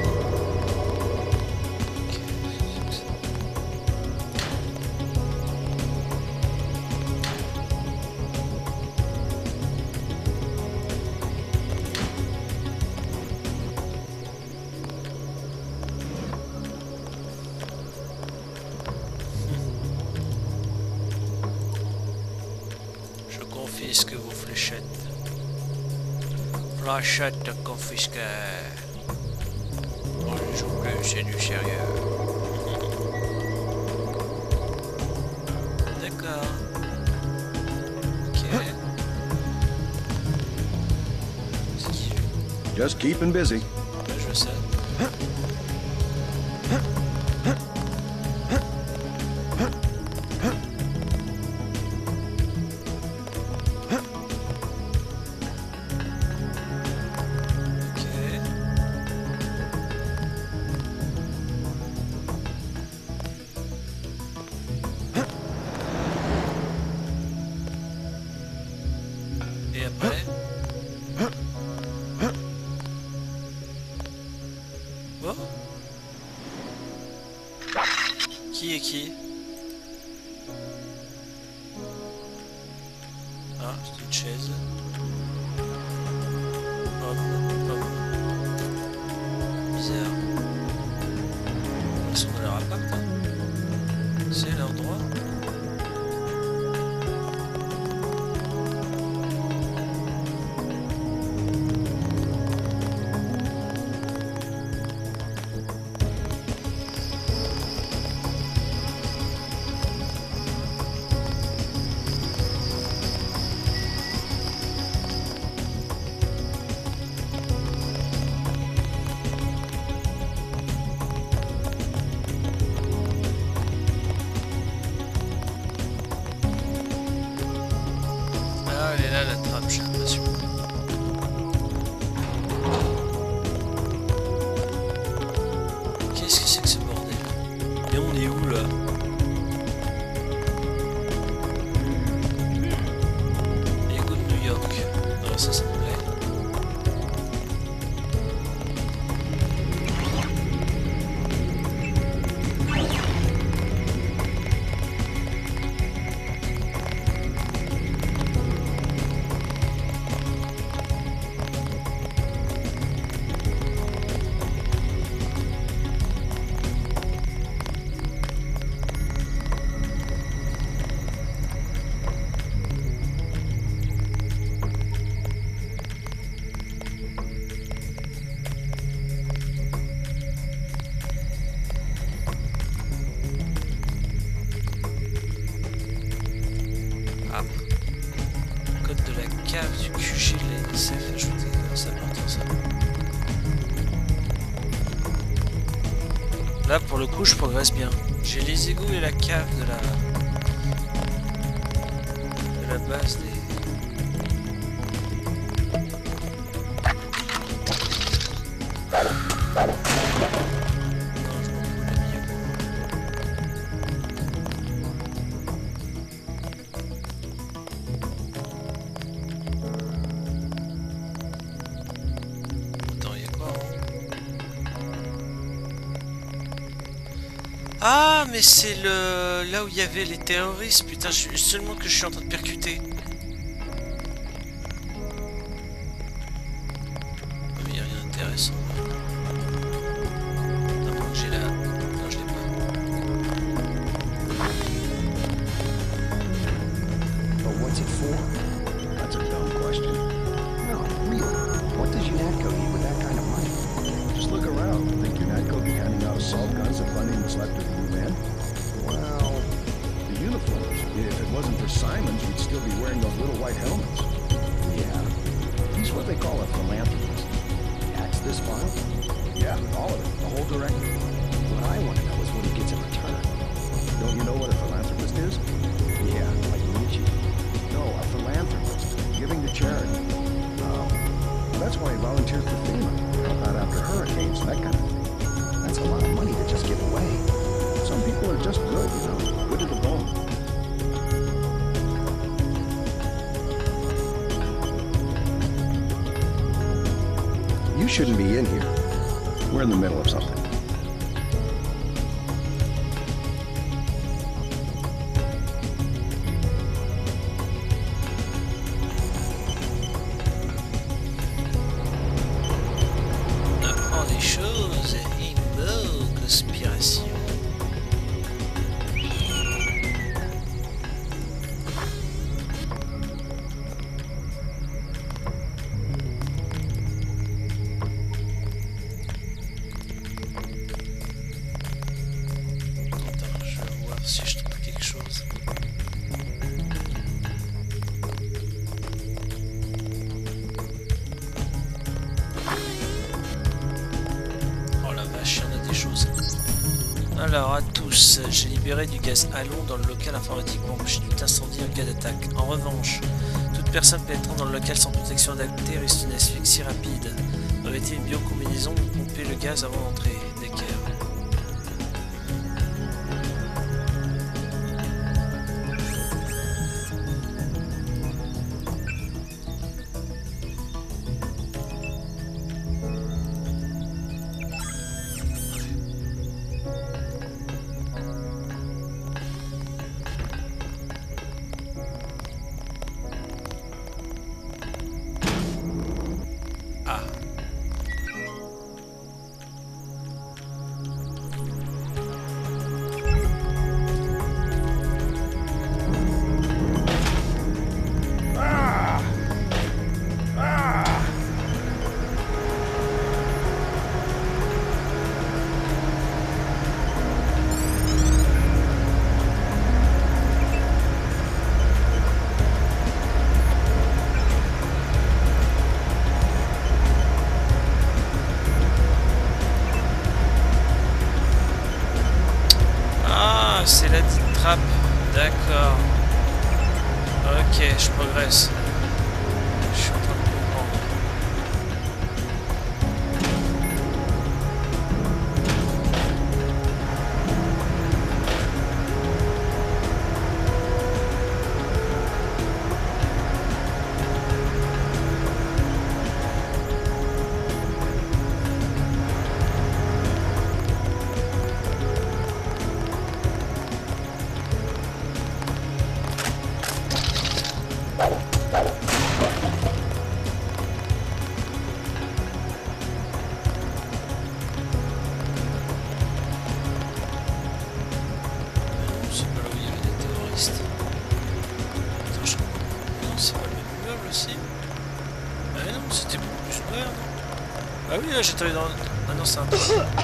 Je confisque vos fléchettes. Fléchettes confisquées. Moi je joue plus, c'est du sérieux. D'accord. Ok. C'est qui lui? Just keeping busy. Ouais, je sais. Ok. Et après? Oh? Qui est qui? chaise. Oh non, oh. Bizarre. Ils sont dans leur appart, hein. C'est l'endroit. Elle est là la trappe, j'ai l'impression. Qu'est-ce que c'est que ce bordel? Et on est où là? Les goûts de New York. Alors ça, ça me plaît. Du Q G de la N S F ajouté grâce à l'importance. Là pour le coup je progresse bien. J'ai les égouts et la cave de la de la base des. Ah mais c'est le là où il y avait les terroristes, putain, je... seulement que je suis en train de percuter. Mais il n'y a rien d'intéressant. Non, j'ai la... Non, je l'ai pas. But what's it for? That's a dumb question. No, really. What does UNATCO need with that kind of money? Just look around. Think UNATCO be handing out assault guns and funding what's left of the U N? Well, the uniforms. If it wasn't for Simons, we'd still be wearing those little white helmets. Yeah. He's what they call a philanthropist. That's this file? Yeah, all of it. The whole directory. What I want to know is what he gets in return. Don't you know what a philanthropist is? Yeah, like Nietzsche. No, a philanthropist. Giving to charity. Um, that's why he volunteered for FEMA. Help out after hurricanes and that kind of thing. That's a lot of money to just give away. Some people are just good, you know, good to the bone. You shouldn't be in here. We're in the middle of something. On apprend des choses et une bonne conspiration. Si je trouve quelque chose. Oh la vache, il y en a des choses. Alors à tous, j'ai libéré du gaz halon dans le local informatique pour empêcher tout incendie en cas d'attaque. En revanche, toute personne pénétrant dans le local sans protection adaptée risque une asphyxie rapide. Revêtez une biocombinaison ou pompez le gaz avant d'entrer. D'équerre. c'est la petite trappe. D'accord. Ok, je progresse. Je suis en train de comprendre. J'étais dans... Ah non, c'est un...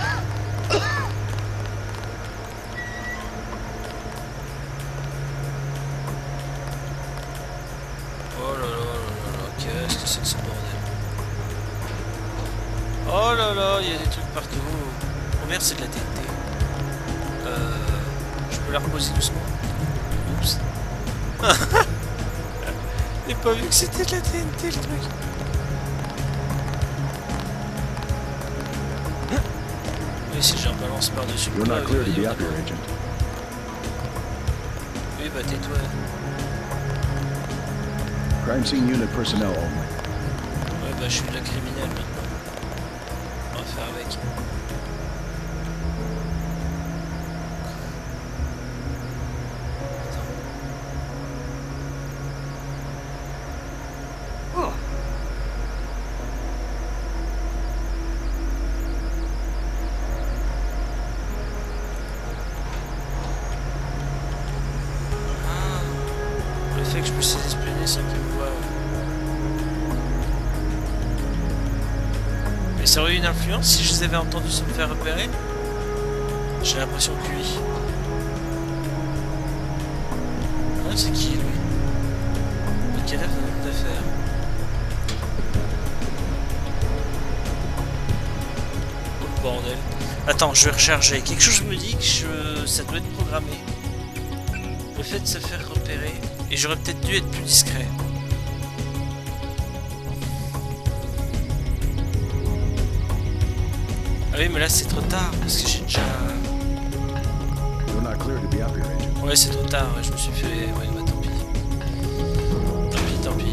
Oh là là là là là, qu'est-ce que c'est que ce bordel? Oh là là, il y a des trucs partout. Oh merde, c'est de la T N T. Euh... Je peux la reposer doucement. Oups. J'ai pas vu que c'était de la T N T le truc. Si j'en balance par-dessus le plat, clear to be up here, Agent. Oui, bah tais-toi. Crime scene unit personnel only. Ouais, bah je suis la criminelle maintenant. On va faire avec. Que je puisse les espionner sans qu'ils me voient. Mais ça aurait eu une influence si je les avais entendus se me faire repérer? J'ai l'impression que oui. Ah, c'est qui lui? Le cadavre d'un homme d'affaires. Oh le bordel. Attends, je vais recharger. Quelque chose me dit que je... ça doit être programmé. Le fait de se faire repérer. Et j'aurais peut-être dû être plus discret. Ah oui, mais là c'est trop tard parce que j'ai déjà. Ouais, c'est trop tard. Je me suis fait. Ouais, bah tant pis. Tant pis, tant pis.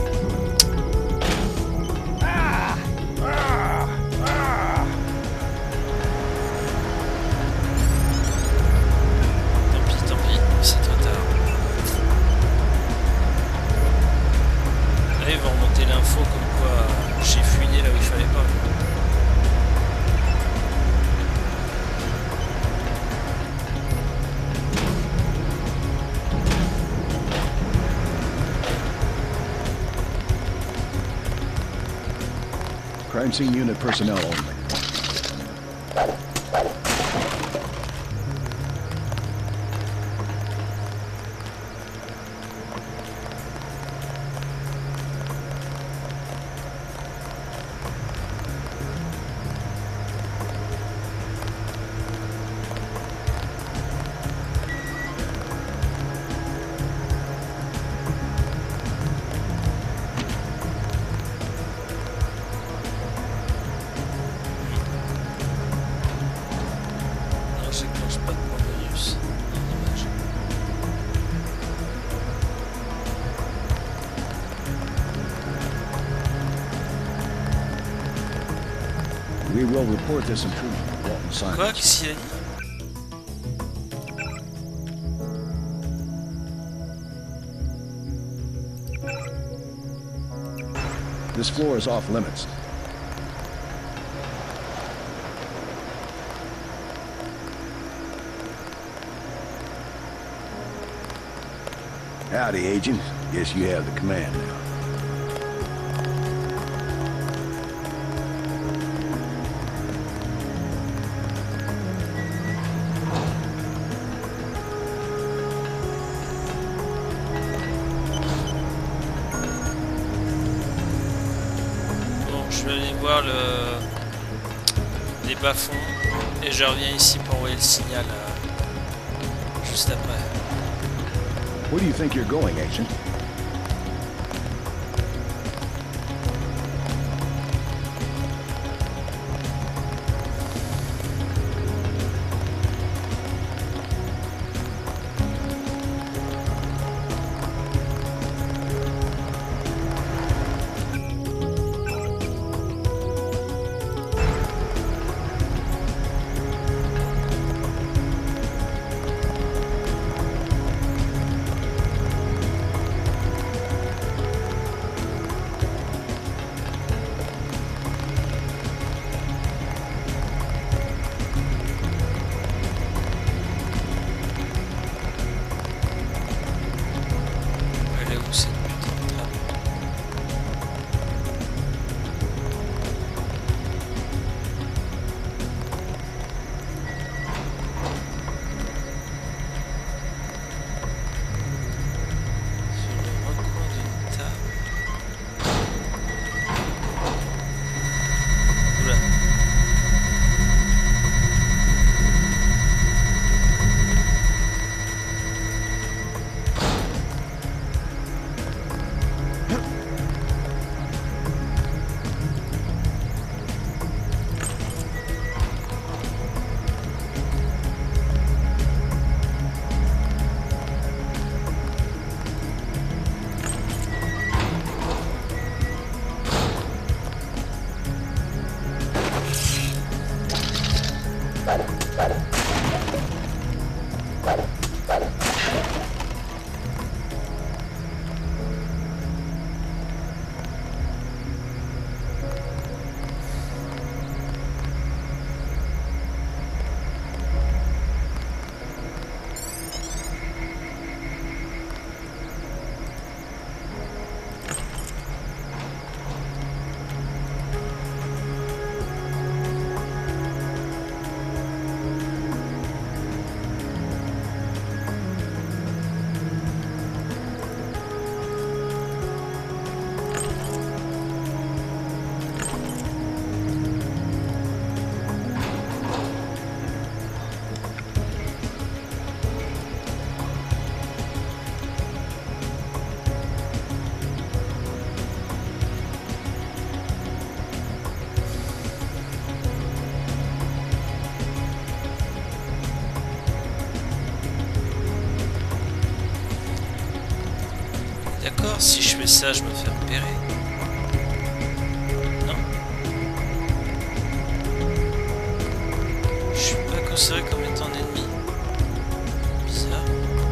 Tant pis, tant pis. C'est trop tard. Là, ils vont remonter l'info comme quoi j'ai fouiné là où il fallait pas. Crime scene unit personnel only. We will report this intrusion to Walton Simons. Quoi? Qu'est-ce qu'il a dit? This floor is off limits. Howdy, Agent. Guess you have the command now. Je vais aller voir le... les bas-fonds et je reviens ici pour envoyer le signal à... juste après. Where do you think you're going, Agent? D'accord, si je fais ça, je me fais repérer. Non. Je suis pas considéré comme étant un ennemi. Bizarre.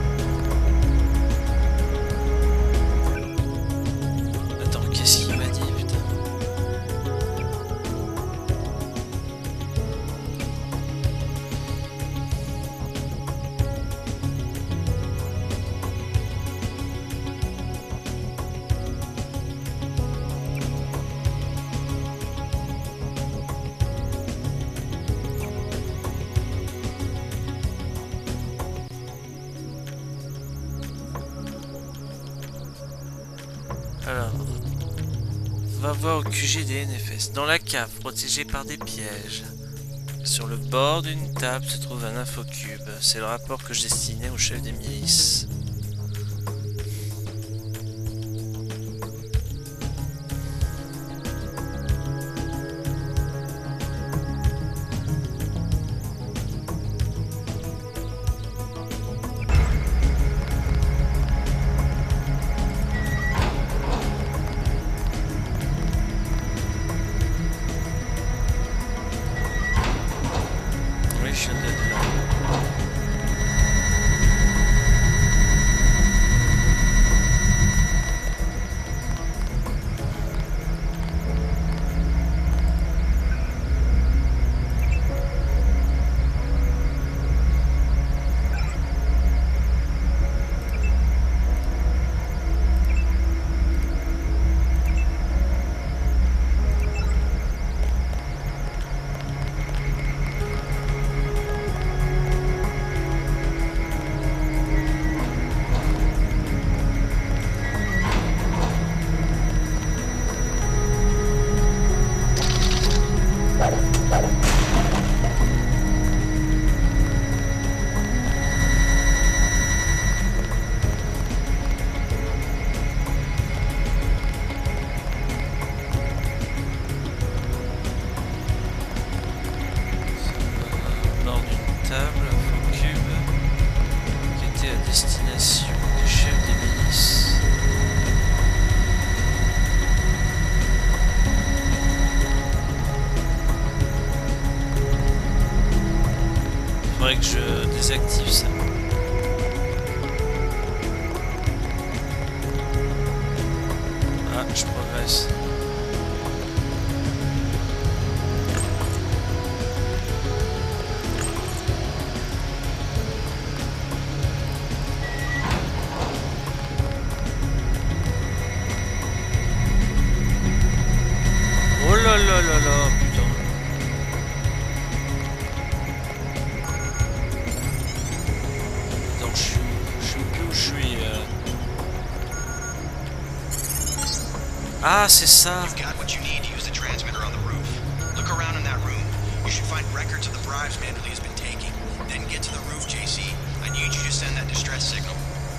Attends, qu'est-ce qu'il m'a dit, putain? Alors, va voir au Q G des N F S. Dans la cave, protégée par des pièges. Sur le bord d'une table se trouve un infocube. C'est le rapport que je destinais au chef des milices. destination du chef des milices. Faudrait que je désactive ça. Ah, je progresse. Oh là là là là, putain. Attends, je suis, je suis plus où je suis. Euh... Ah, c'est ça. You've got what you need to use the transmitter on the roof. Look around in that room. You should find records of the bribes Mandalay has been taking. Then get to the roof, J C. I need you to send that distress signal.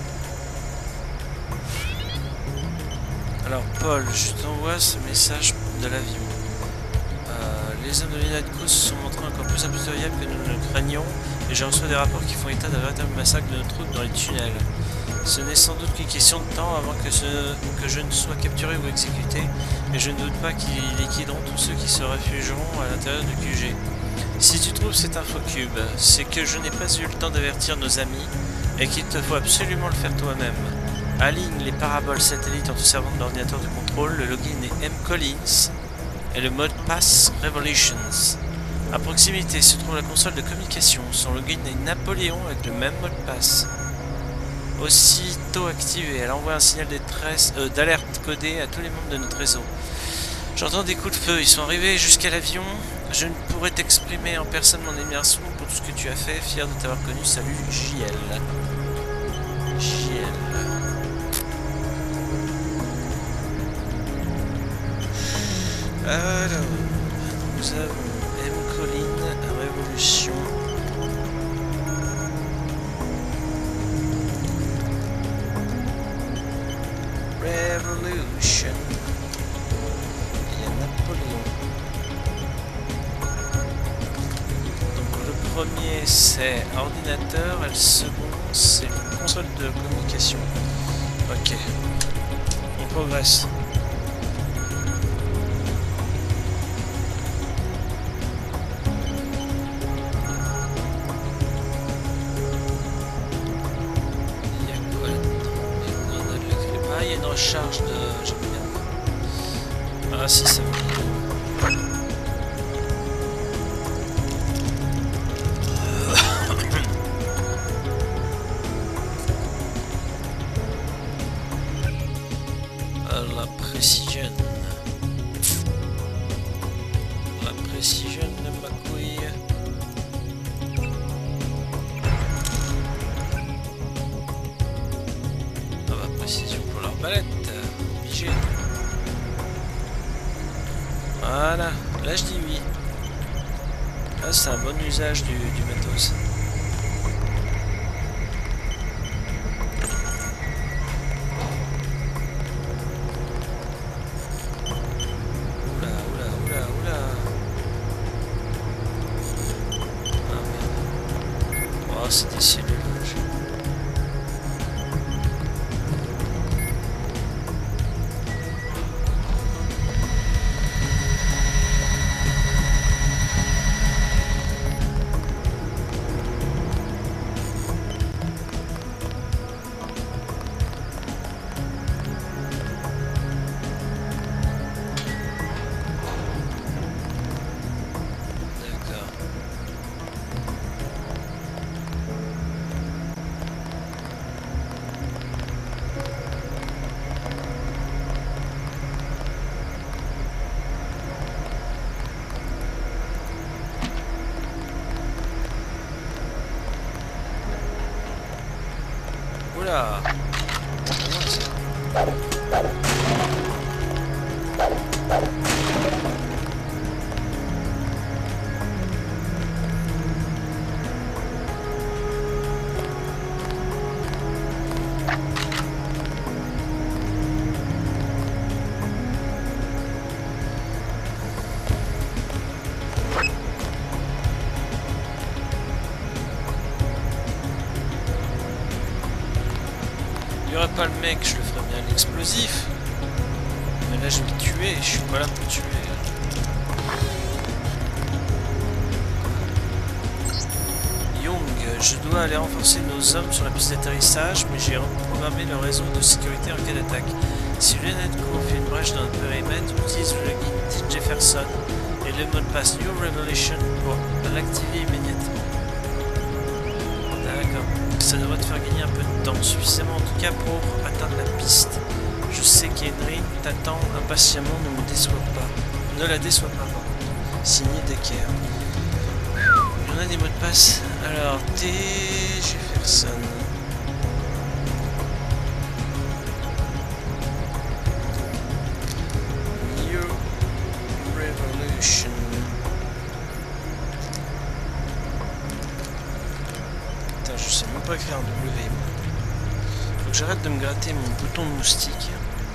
Alors, Paul, je t'envoie ce message de l'avion. Euh, les hommes de l'Inatco se sont montrés encore plus impitoyables que nous ne le craignions, et j'ai reçu des rapports qui font état d'un véritable massacre de nos troupes dans les tunnels. Ce n'est sans doute qu'une question de temps avant que, ce, que je ne sois capturé ou exécuté, mais je ne doute pas qu'ils liquideront tous ceux qui se réfugieront à l'intérieur du Q G. Si tu trouves cet infocube, c'est que je n'ai pas eu le temps d'avertir nos amis, et qu'il te faut absolument le faire toi-même. Aligne les paraboles satellites en te servant de l'ordinateur de contrôle, le login est M. Collins, et le mot de passe Revolutions. À proximité se trouve la console de communication, son login est Napoléon avec le même mot de passe. Aussitôt activée, elle envoie un signal euh, d'alerte codé à tous les membres de notre réseau. J'entends des coups de feu, ils sont arrivés jusqu'à l'avion. Je ne pourrais t'exprimer en personne mon admiration pour tout ce que tu as fait, fier de t'avoir connu. Salut, J L. J L. Alors, nous avons M. Colline, Révolution. Revolution. Il y a Napoléon. Donc le premier c'est ordinateur et le second c'est une console de communication. Ok. On progresse. Charge de... j'aime bien. Ah si, c'est bon. La précision. La précision de ma couille. Ah la précision pour l'arbalète. Obligé. Voilà, là je dis oui. Là c'est un bon usage du, du matos. Oula, oula, oula, oula. Ah merde. Oh, c'est des cellules. Oula. tuerai pas le mec, je le ferai bien l'explosif. Mais là je vais le tuer, je suis pas là pour tuer. Young, je dois aller renforcer nos hommes sur la piste d'atterrissage, mais j'ai reprogrammé le réseau de sécurité en cas d'attaque. Si l'UNETCO fait une brèche dans notre périmètre, utilise le login Jefferson et le mot de passe New Revolution pour l'activer immédiatement. D'accord. Ça devrait te faire gagner un peu de temps, suffisamment en tout cas pour atteindre la piste. Je sais qu'Henry t'attend impatiemment, ne me déçois pas. Ne la déçois pas, pardon. Signé Decker. Il y en a des mots de passe. Alors, T. Jefferson. New Revolution. Putain, je sais même pas écrire un W. Faut que j'arrête de me gratter mon bouton de moustique.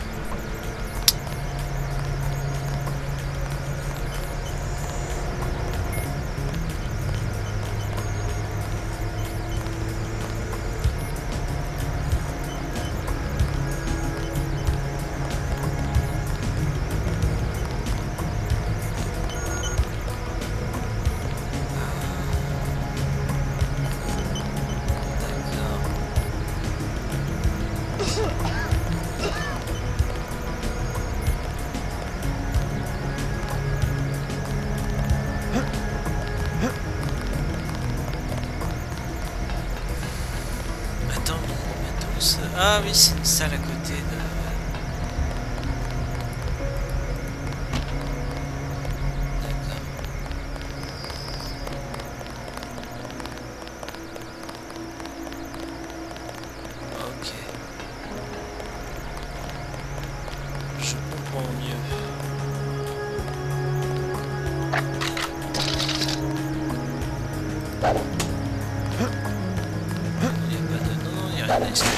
Ah oui, c'est une salle à côté de... D'accord. Ok. Je comprends mieux. Il n'y a pas de... Non, non, il n'y a rien à expliquer.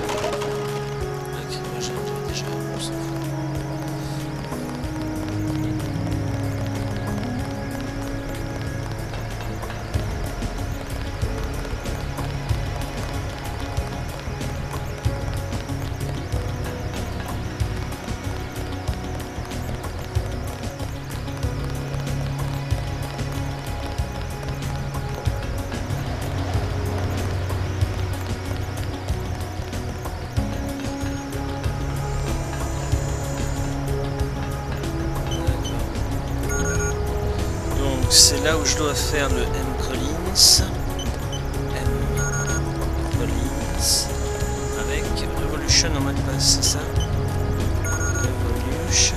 C'est là où je dois faire le M. Collins. M. Collins. Avec Revolution en mode de passe, c'est ça? Revolution.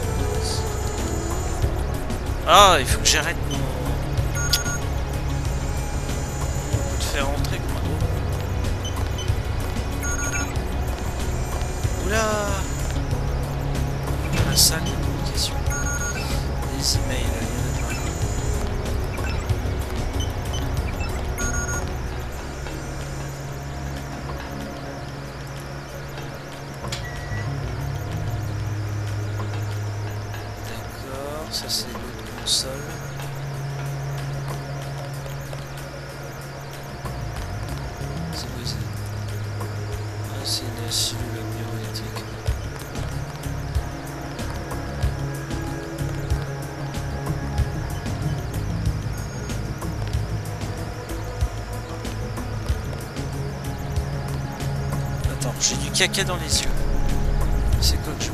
Ah, il faut que j'arrête mon... mon coup de faire rentrer quoi. Oula! La salle de communication. Les emails, il y en a plein. Ça c'est l'autre console. C'est quoi ça? Ah, c'est une cellule bioélectrique. Attends, j'ai du caca dans les yeux. C'est quoi que je vois?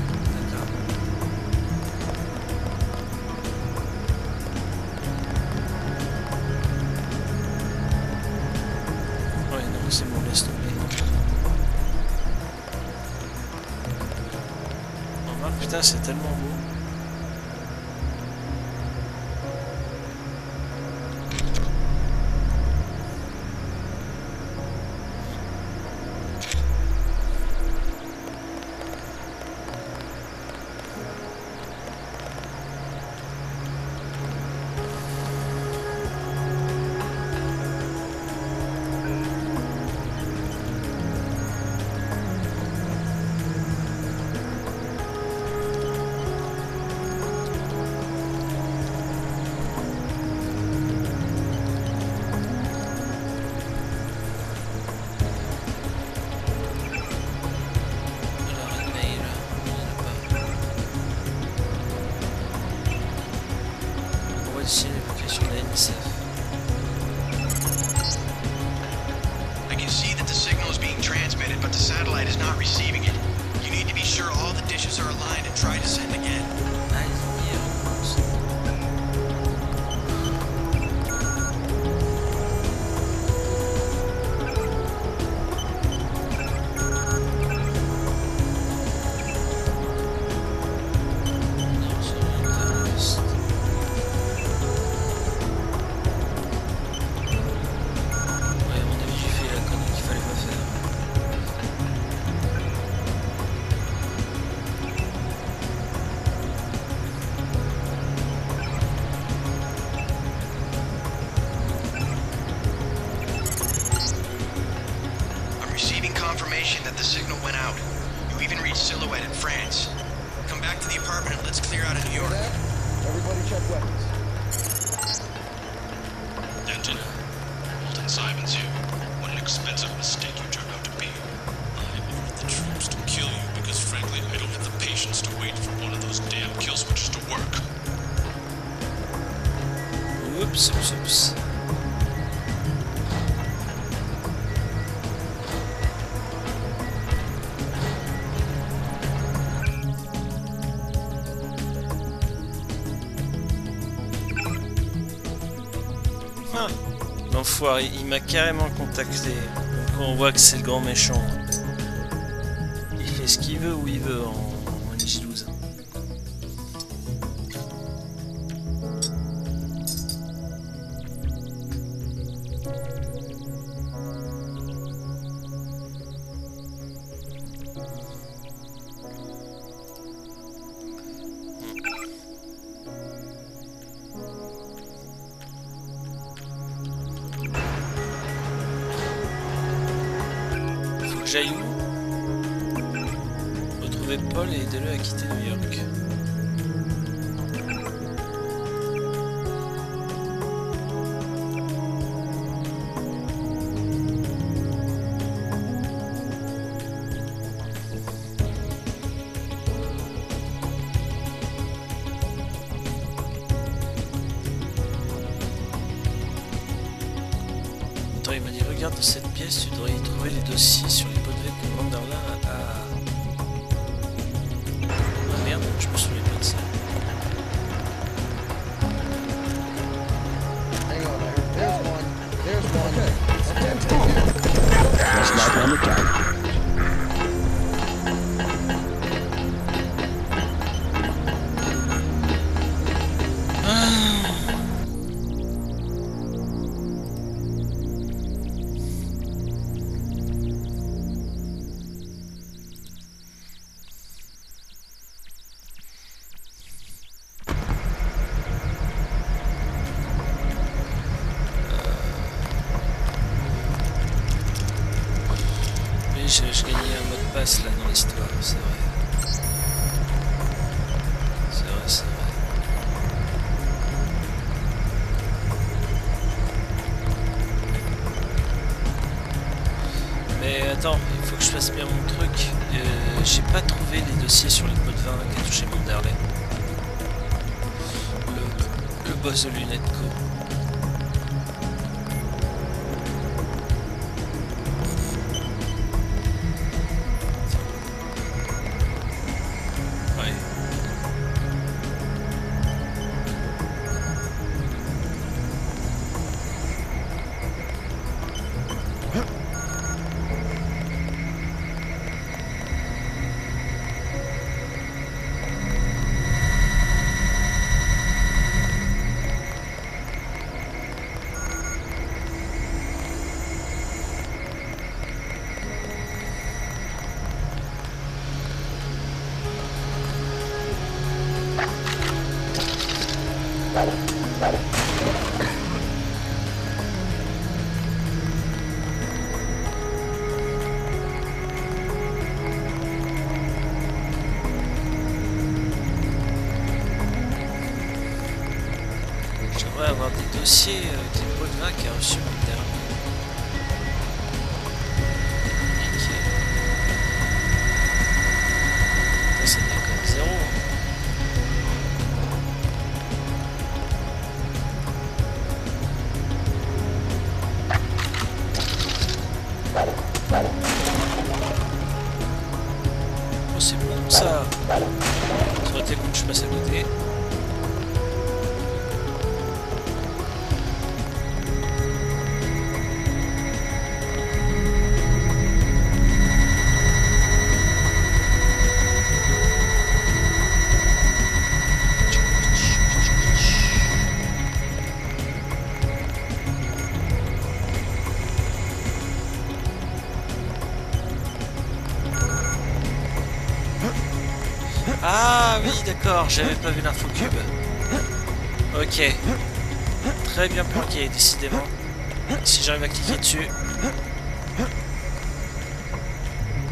C'est bon, laisse tomber. Oh, putain, c'est tellement beau. confirmation that the signal went out. You even reached Silhouette in France. Come back to the apartment and let's clear out of New York. Everybody check weapons. Denton, Walton Simons here. What an expensive mistake you turned out to be. I ordered the troops to kill you because frankly I don't have the patience to wait for one of those damn kill switches to work. Oups, oups, oups. Ah, l'enfoiré, il m'a carrément contacté. Donc on voit que c'est le grand méchant. Il fait ce qu'il veut où il veut en, en N J douze. J'aille où? Retrouver Paul et aider-le à quitter New York. Attends, il m'a dit regarde dans cette pièce, tu devrais y trouver les dossiers sur les pots de vêtements de Mandarla à... Ah merde, je me souviens pas de ça. Hang on, there's one. There's one. Okay. Just like on the couch. Je, je gagnais un mot de passe là dans l'histoire, c'est vrai. C'est vrai, c'est vrai. Mais attends, il faut que je fasse bien mon truc. Euh, J'ai pas trouvé les dossiers sur les pots de vin qui a touché Manderley. Le, le boss de Lunetco. J'aimerais avoir des dossiers avec les pots de vin qui a reçu mon dernier. Nickel. Ça n'est comme zéro. Oh c'est bon ça. Ça aurait été cool que je passe à côté. Ah oui, d'accord, j'avais pas vu l'infocube. Ok. Très bien planqué, décidément. Si j'arrive à cliquer dessus.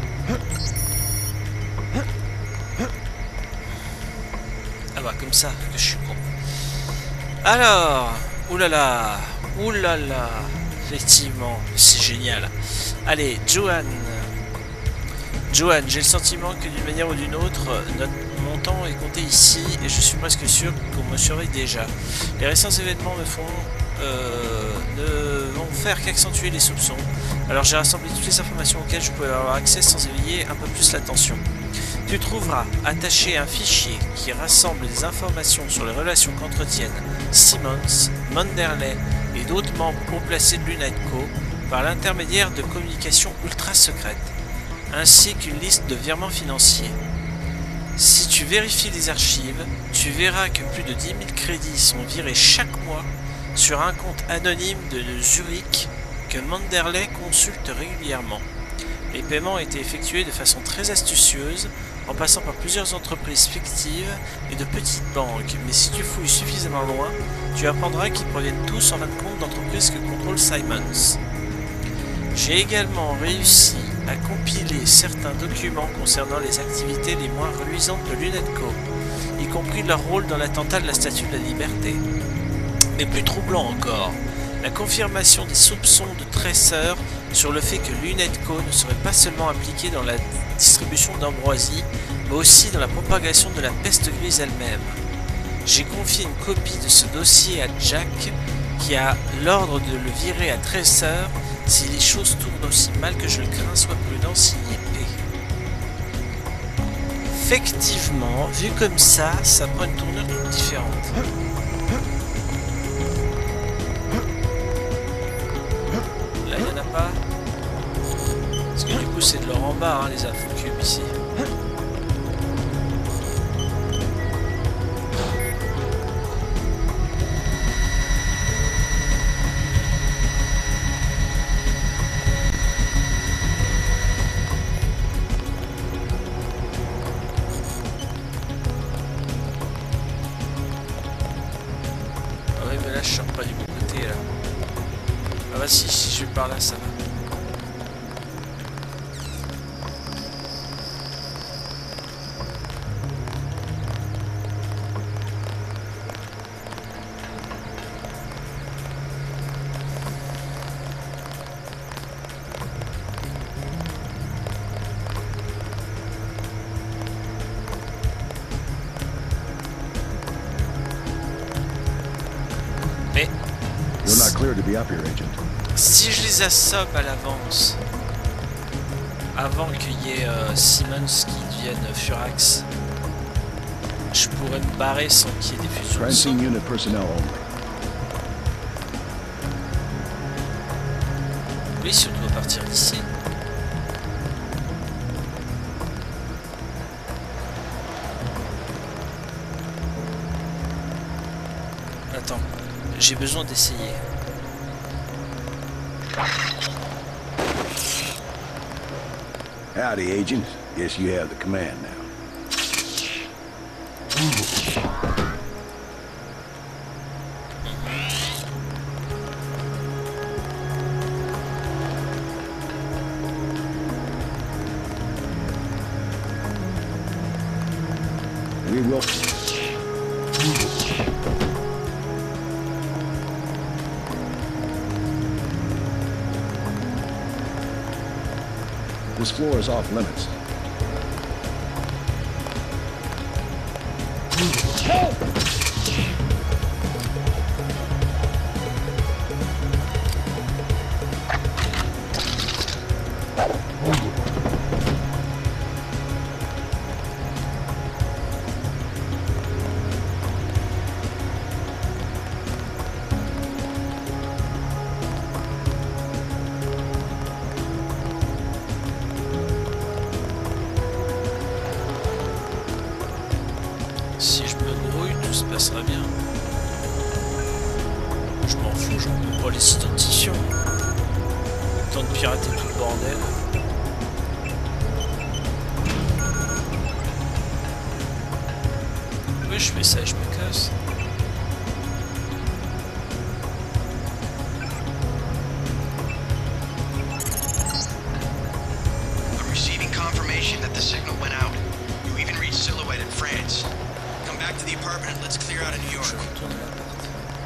ça que je suis con. Alors, oulala, oulala, effectivement, c'est génial. Allez, Joanne. Joanne, j'ai le sentiment que d'une manière ou d'une autre, notre montant est compté ici et je suis presque sûr qu'on me surveille déjà. Les récents événements me font, euh, ne vont faire qu'accentuer les soupçons. Alors j'ai rassemblé toutes les informations auxquelles je peux avoir accès sans éveiller un peu plus l'attention. Tu trouveras attaché un fichier qui rassemble des informations sur les relations qu'entretiennent Simmons, Manderley et d'autres membres haut placés de l'UNATCO par l'intermédiaire de communications ultra secrètes, ainsi qu'une liste de virements financiers. Si tu vérifies les archives, tu verras que plus de dix mille crédits sont virés chaque mois sur un compte anonyme de Zurich que Manderley consulte régulièrement. Les paiements ont été effectués de façon très astucieuse, en passant par plusieurs entreprises fictives et de petites banques, mais si tu fouilles suffisamment loin, tu apprendras qu'ils proviennent tous en fin de compte d'entreprises que contrôle Simmons. J'ai également réussi à compiler certains documents concernant les activités les moins reluisantes de l'UNATCO, y compris leur rôle dans l'attentat de la Statue de la Liberté. Mais plus troublant encore, la confirmation des soupçons de Tracer sur le fait que l'UNATCO ne serait pas seulement impliqué dans la distribution d'ambroisie, mais aussi dans la propagation de la peste grise elle-même. J'ai confié une copie de ce dossier à Jack, qui a l'ordre de le virer à Tracer si les choses tournent aussi mal que je le crains. Sois prudent, signé P. Effectivement, vu comme ça, ça prend une tournure toute différente. Là, il n'y en a pas. Parce que du coup, c'est de l'or en bas, hein, les infocubes ici. Ah oui, mais là, je sors pas du bon côté, là. Ah bah si, si je vais par là, ça va. Mais You're not cleared to be up here, Agent. si je les assomme à l'avance, avant qu'il y ait euh, Simmons qui devienne Furax, je pourrais me barrer sans qu'il y ait des fusions de sang. Transient unit personnel only. Oui, si on doit partir d'ici. Attends, j'ai besoin d'essayer. Howdy, Agent. Guess you have the command now. We will. This floor is off limits. Si je me grouille, tout se passera bien. Je m'en fous, j'en peux pas les identifiants. Le temps de pirater tout le bordel. Oui, je fais ça et je me casse. I'm receiving confirmation that the signal went out. You even reached Silhouette in France. Come back to the apartment apartment and let's clear out of New York. Je retourne à l'appart.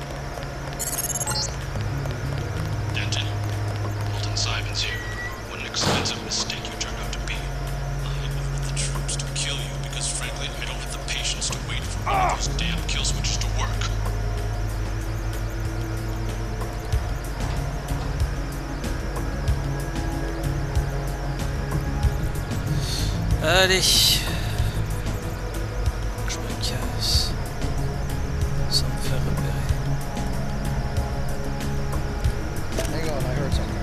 Denton, Alton Simons here. What an expensive mistake you turned out to be. I ordered the troops to kill you because, frankly, I don't have the patience to wait for one of those damn kill switches to work. Allez. Je me casse. Sans me faire repérer. Hang on, I heard something.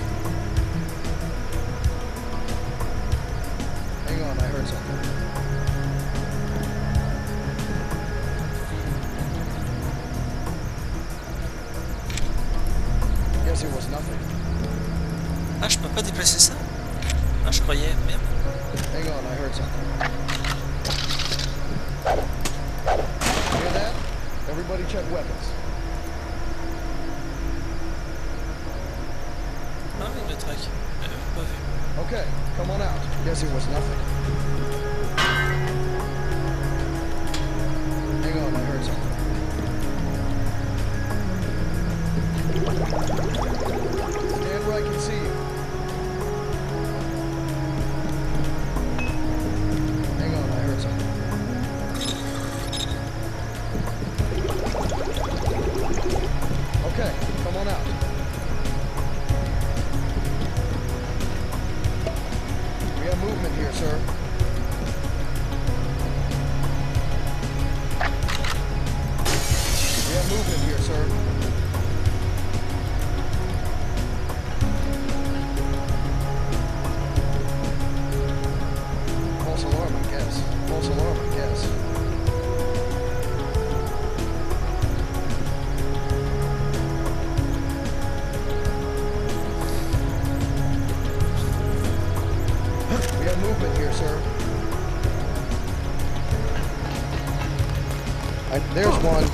Hang on, I heard something. Guess it was nothing. Ah, je peux pas déplacer ça? Ah, je croyais, merde. Hang on, I heard something. Hear that? Everybody check weapons. Ah oui, le track. J'avais pas vu. Okay, come on out. Guess it was nothing. Hang on, I heard something. Stand where I can see you. Hang on, I heard something. Okay, come on out. We have movement here, sir. We have movement here, sir. False alarm, I guess. False alarm, I guess. We have movement here, sir. I, there's one.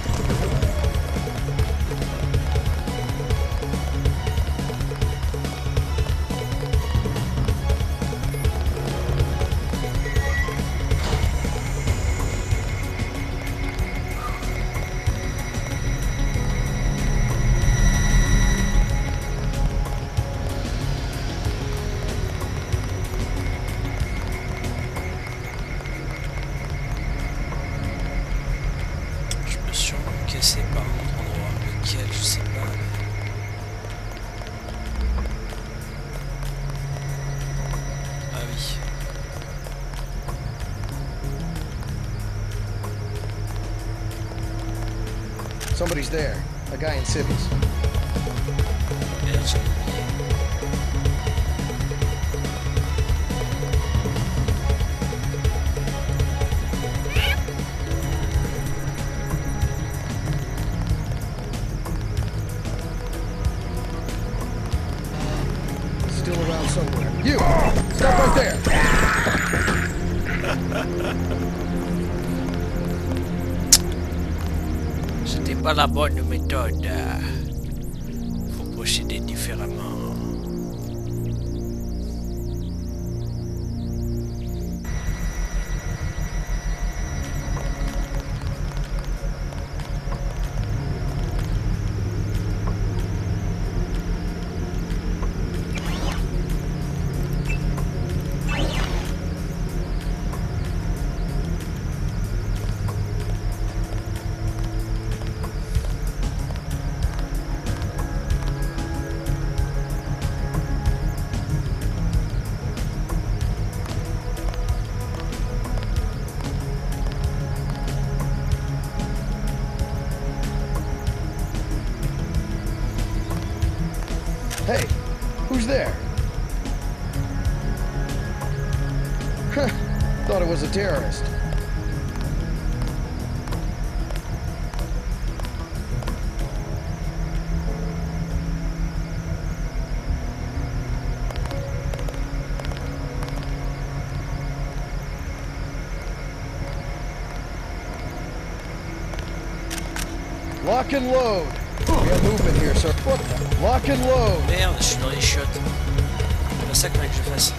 Je me suis cassé par un autre endroit. Lequel, je sais pas. Ah oui. Somebody's there. A guy in civvies. Merde, j'ai oublié. Still around somewhere. You! Stop right there! C'était pas la bonne méthode. Faut procéder différemment. Hey, who's there? Huh, thought it was a terrorist. Lock and load. We have movement here, sir. What the? Lock and load. Merde, je suis dans les chiottes. C'est pas ça qu'il fallait que je fasse.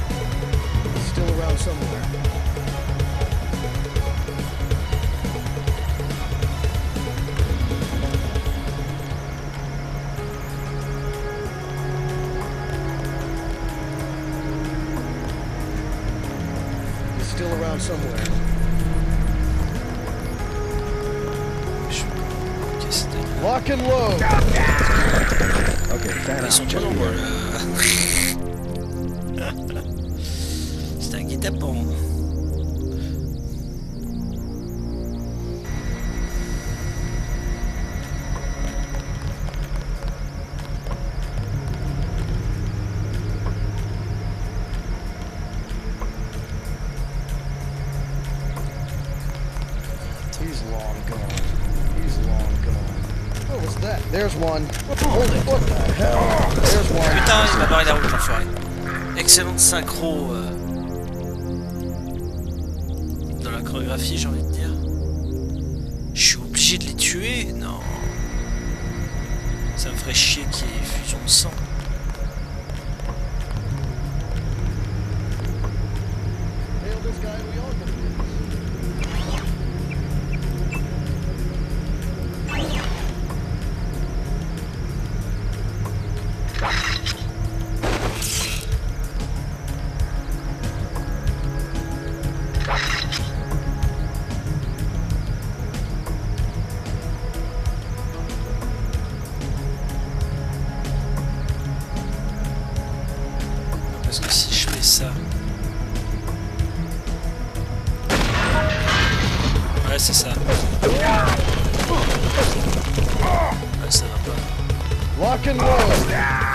Still around somewhere. still around somewhere. Lock and load. Okay, fan Ils sont out. trop nombreux là. C'est un guet-apens. He's long gone. He's long gone. What was that? There's one. Hold it. What the hell? There's one. Putain, il m'a barré la route, l'enfoiré. Excellente synchro euh, dans la chorégraphie, j'ai envie de dire. Je suis obligé de les tuer? Non. Ça me ferait chier qu'il y ait fusion de sang. Hail this guy, we all gonna do this. Parce que si je fais ça... Ouais, c'est ça. Ouais, ça va pas. Lock and load.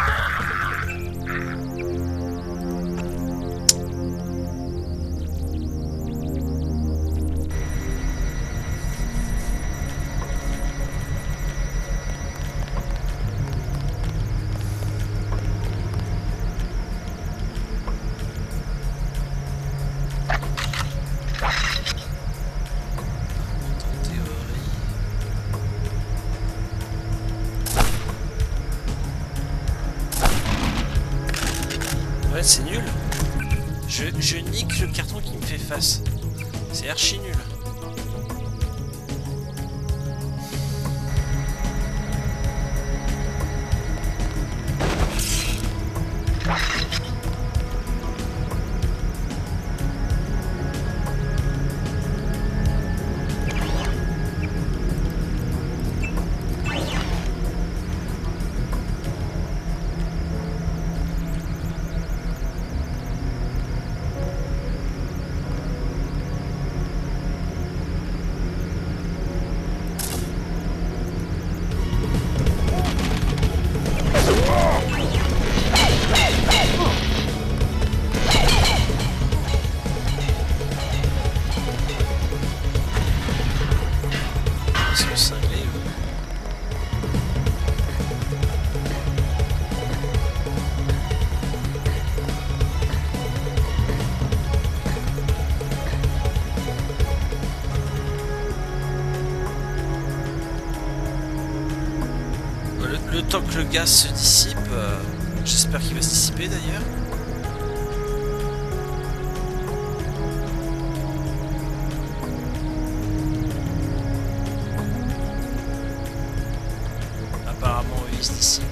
Ouais, c'est nul. Je, je nique le carton qui me fait face. C'est archi nul. Ils sont cinglés, eux. Le, le temps que le gaz se dissipe, euh, j'espère qu'il va se dissiper d'ailleurs. Apparemment, oui, il se dissipe.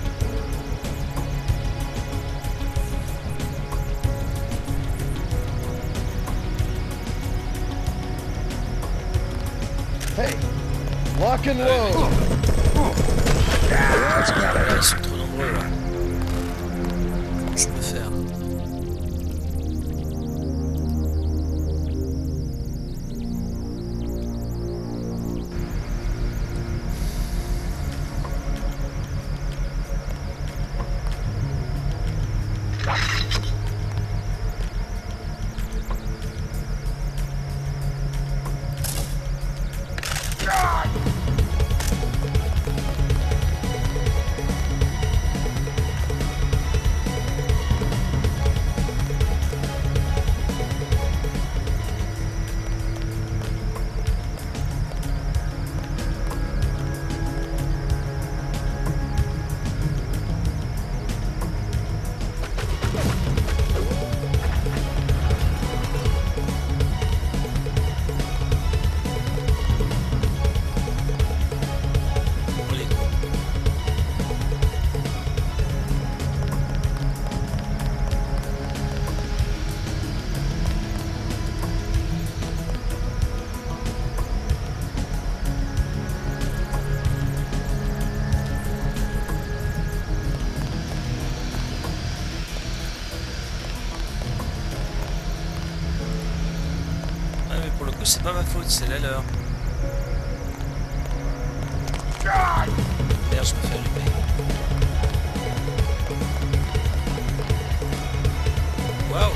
Hey, lock and load. Ouais, ils sont trop nombreux là. Comment je peux faire? coup, c'est pas ma faute, c'est la leur. Merde, je me fais allumer. Waouh!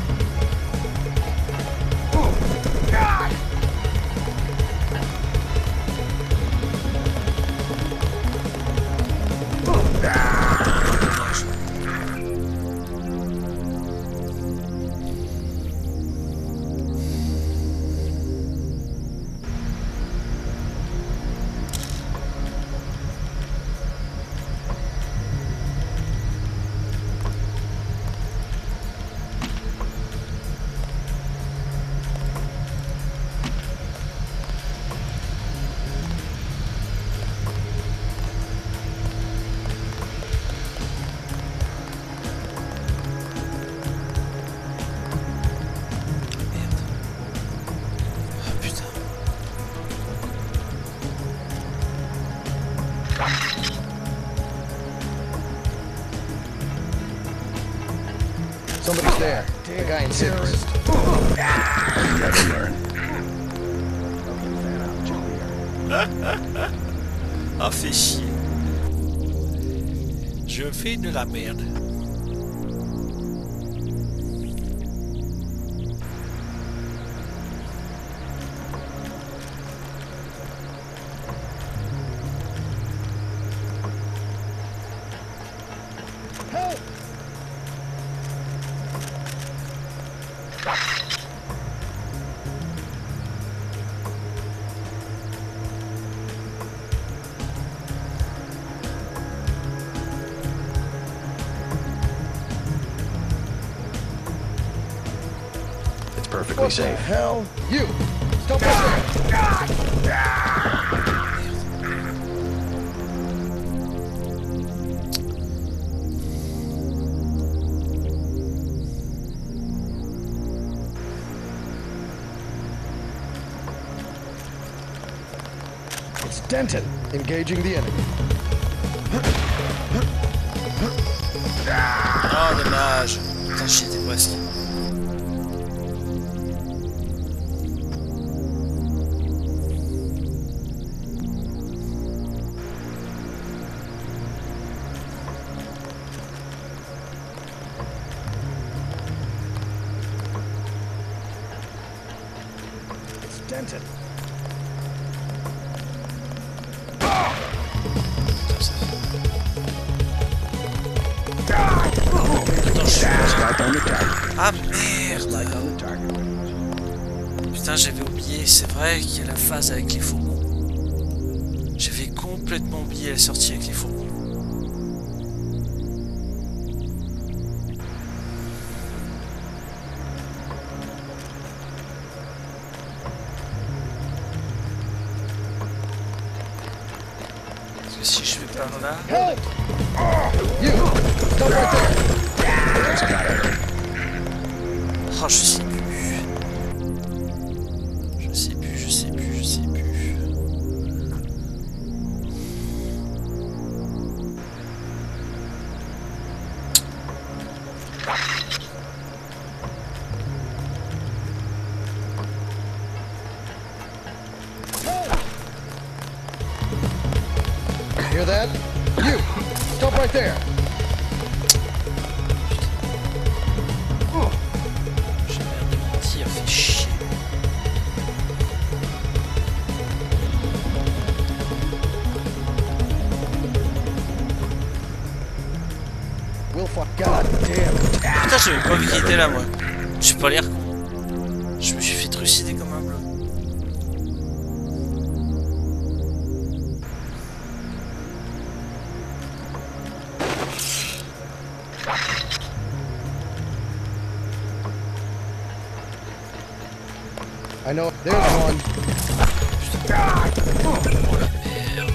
Somebody's there. The guy in Sydney. Never learn. Ah, fait chier. Je fais de la merde. Perfectly safe. Hell, you! Stop right there! It's Denton engaging the enemy. Oh, dommage. Putain, j'y étais presque. Denton. Ah merde! Putain, j'avais oublié, c'est vrai qu'il y a la phase avec les fourgons. J'avais complètement oublié la sortie avec les fourgons. Si je vais par là... Help! You! Stop right there! Oh, je sais plus. Je sais plus, je sais plus, je sais plus. Hear that? You! Stop right there! J'ai l'air de mentir, fait chier. Will fuck God damn. Putain, j'avais pas vu qu'il était là, moi. J'ai pas l'air con. Je me suis fait trucider comme un bleu. I know. There's one. Oh la merde.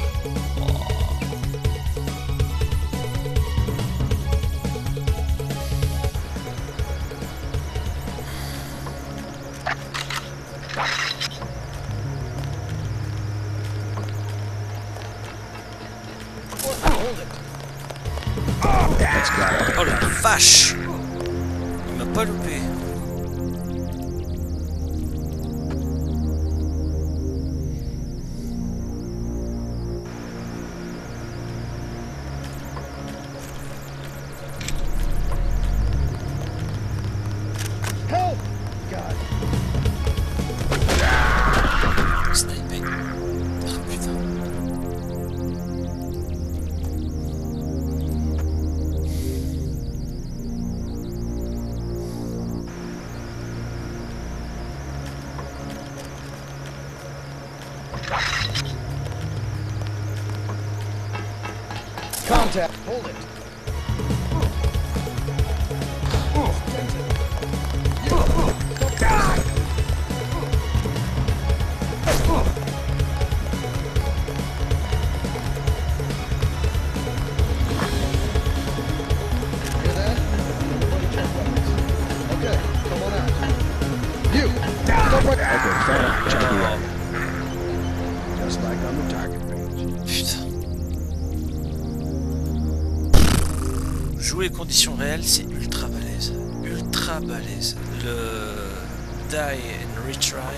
Oh la vache! Il m'a pas loupé. Contact. Hold it. Hear that? Okay, come on out. You! Stop right. Okay, fine. Check me out. Just like on the target page. Putain. Jouer conditions réelles, c'est ultra balèze. Ultra balèze. Le die and retry.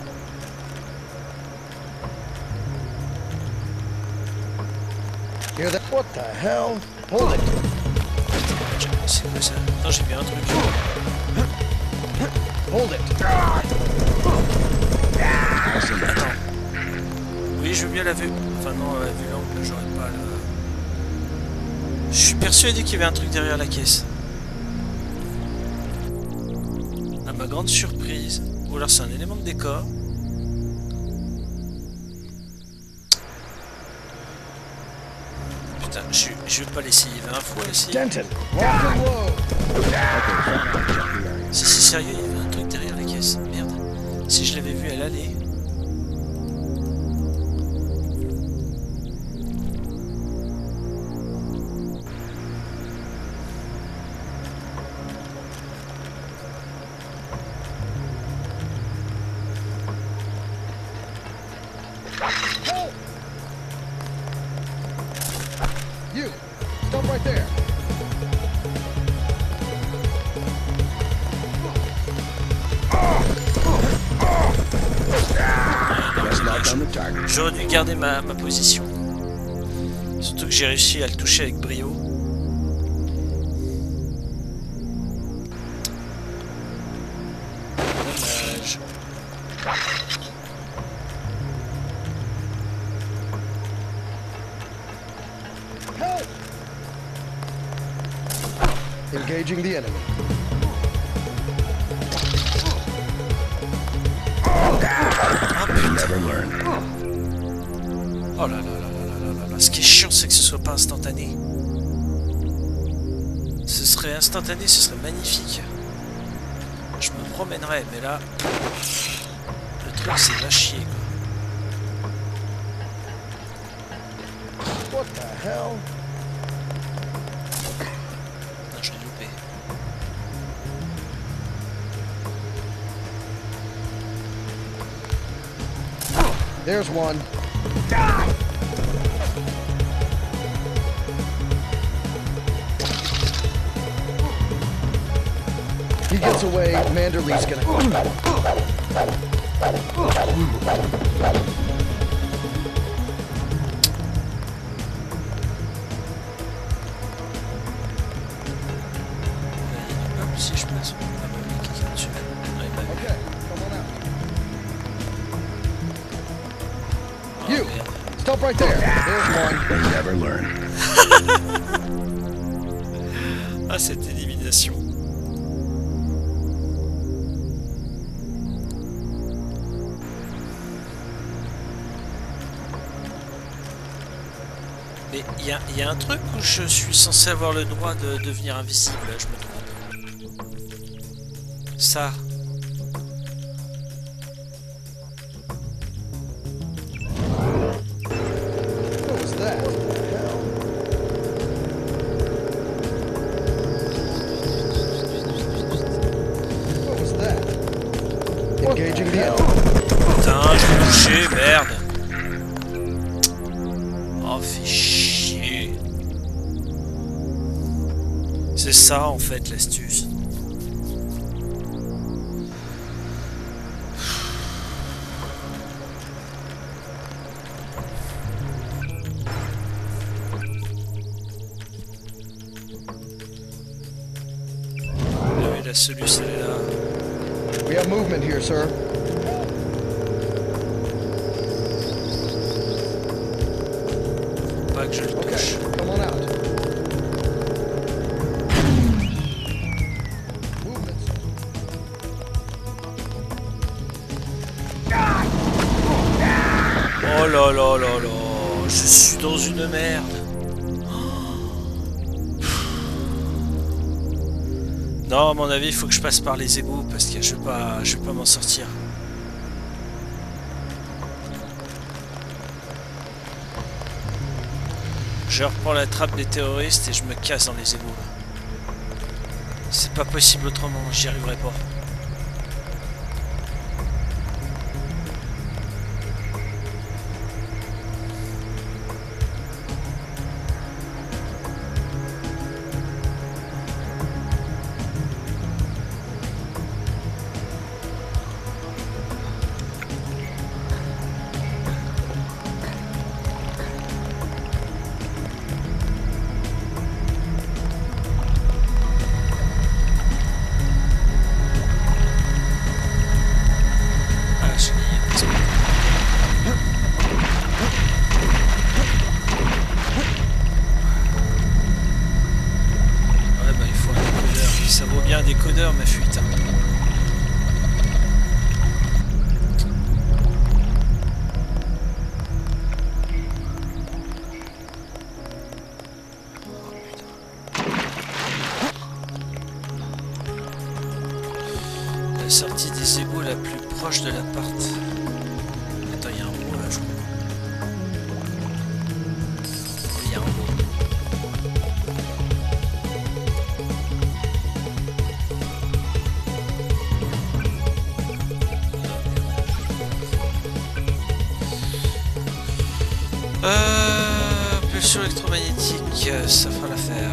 Hear that? What the hell? Hold it. C'est quoi ça? Non, j'ai bien un truc. Hold it. Attends. Oui, je veux bien la vue. Enfin non, la vue l'angle, j'aurais pas le... Je suis persuadé qu'il y avait un truc derrière la caisse. À ma grande surprise. Ou alors c'est un élément de décor. Putain, je, je vais pas l'essayer vingt fois ici. Denton, lock and load. Si c'est sérieux, il y avait un truc derrière la caisse. Merde. Si je l'avais vu à l'aller. You, stop right there. Just like on the target. J'aurais dû garder ma, ma position. Surtout que j'ai réussi à le toucher avec brio. Dommage. Help! Engaging the enemy. Ah putain. Never learn. Oh là là là là là là là. Ce qui est chiant, c'est que ce soit pas instantané. Ce serait instantané, ce serait magnifique. Je me promènerais, mais là, le truc c'est va chier quoi. What the hell? Non, je l'ai loupé. There's one. He gets away, Manderley's gonna... Hop, si je passe, on va pas mettre quelqu'un dessus. Ouais, bah, Okay, come on out. oh, You, merde. stop right there. There's one. They never learn. Ah, cette élimination. Mais il y, y a un truc où je suis censé avoir le droit de devenir invisible, je me trompe. Ça. What was that? What the hell? What was that? Engaging the enemy. Putain, je l'ai touché, merde. Oh, fais chier. C'est ça en fait l'astuce. Oui, la solution elle est là. We have movement here, sir. Pas que je le touche. Okay, come on out. Movement, sir. Oh là là là là, je suis dans une merde. Oh. Non, à mon avis, il faut que je passe par les égouts parce que je vais pas, je vais pas m'en sortir. Je reprends la trappe des terroristes et je me casse dans les égouts. C'est pas possible autrement, j'y arriverai pas. Des codeurs ma fuite. La sortie des égouts la plus proche de l'appart. Attends, il y a un roux là, je crois. Il y a un roux. Euh, pulsion électromagnétique, ça fera l'affaire.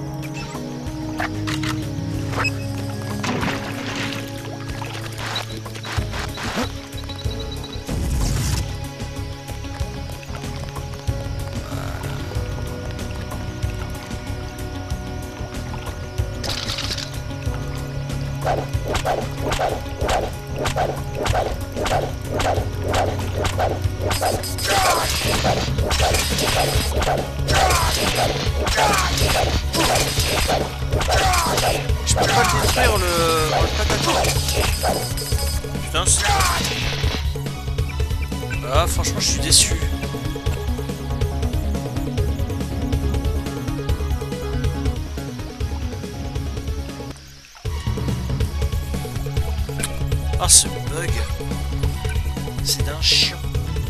Je peux pas détruire le, le pataton. Putain, c'est... Ah, franchement, je suis déçu. Ah, ce bug. C'est d'un chiant.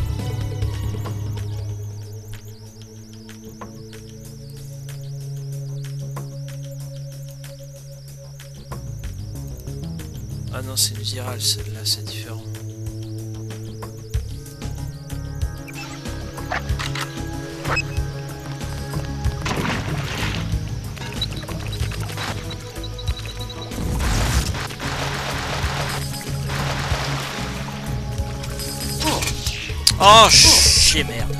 Ah non, c'est une virale, celle-là, c'est différent. Oh, chier, merde.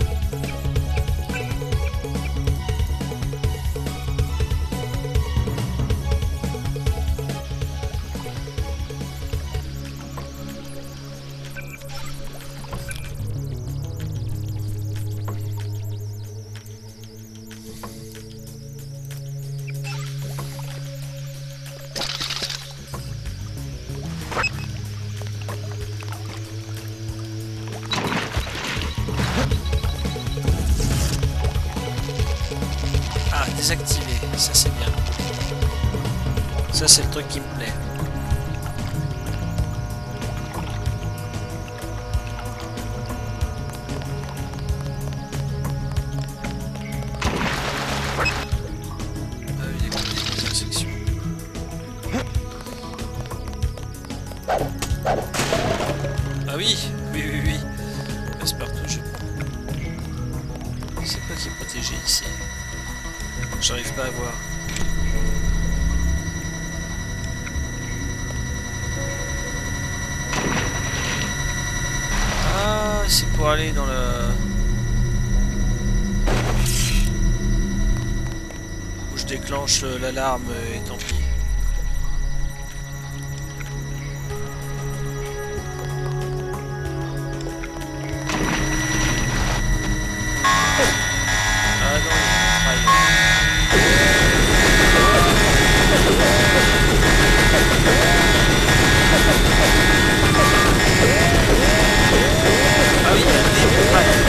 Désactivé, ça c'est bien. Ça c'est le truc qui me plaît. Ah oui, des intersections. Ah oui, oui, oui, oui. Passe-partout, je... C'est quoi qui est protégé ici? J'arrive pas à voir. Ah, c'est pour aller dans le... où je déclenche l'alarme et tant pis. Ah non, il y a un trail. Ah oui, il y a des mitrailles.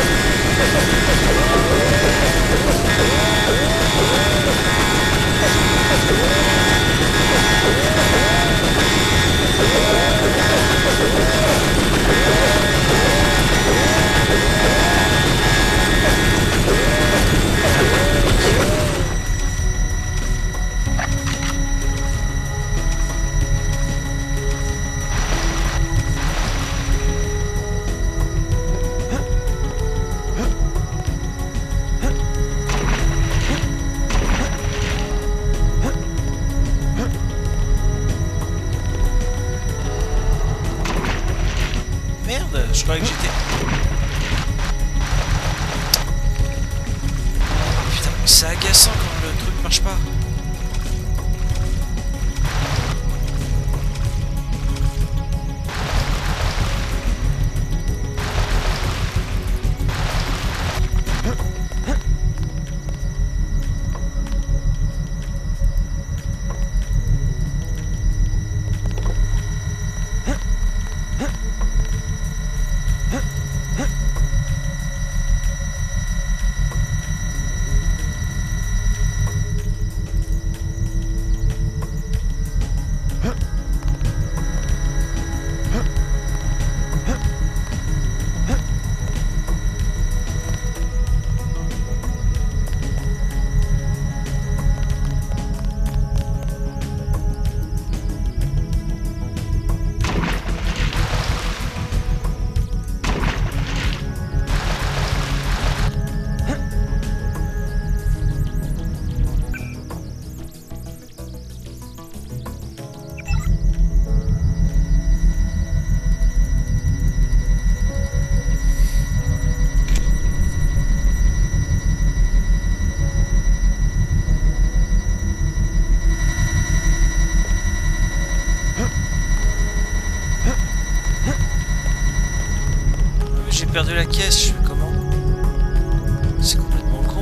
je croyais que j'étais... Putain, c'est agaçant quand le truc marche pas. J'ai perdu la caisse, je fais comment? C'est complètement con.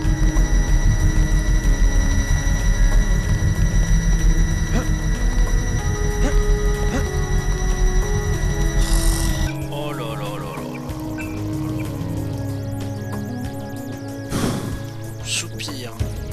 Oh là là là là là là. Soupir.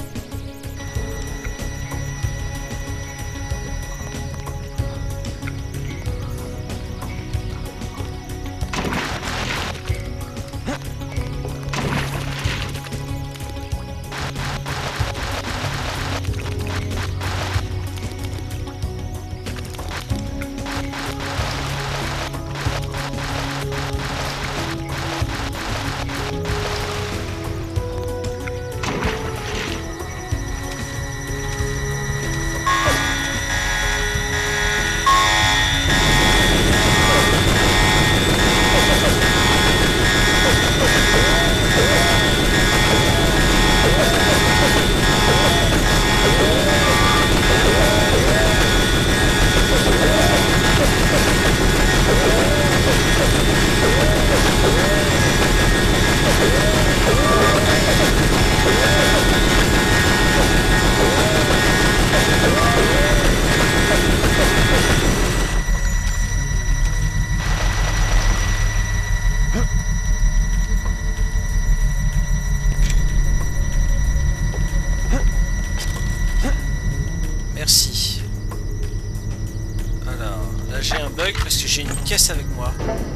Merci. Alors, là j'ai un bug parce que j'ai une caisse avec moi.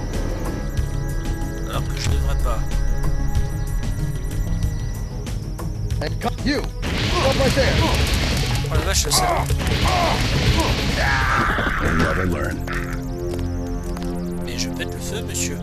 Alors que je devrais pas. You! Stop right there! Oh la vache, le salaud. You'll never learn. Mais je pète le feu, monsieur.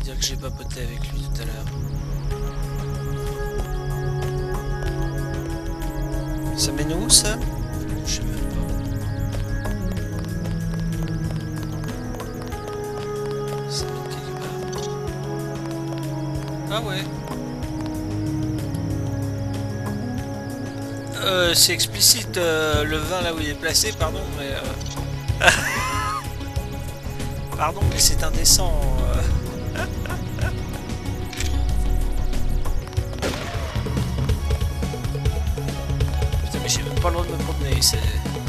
dire que j'ai papoté avec lui tout à l'heure. Ça mène où ça? Je sais même pas. Ça mène quelque part. Ah ouais. Euh, c'est explicite euh, le vin là où il est placé, pardon, mais... Euh... pardon, mais c'est indécent. Euh... Putain, mais j'ai même pas le droit de me promener, c'est...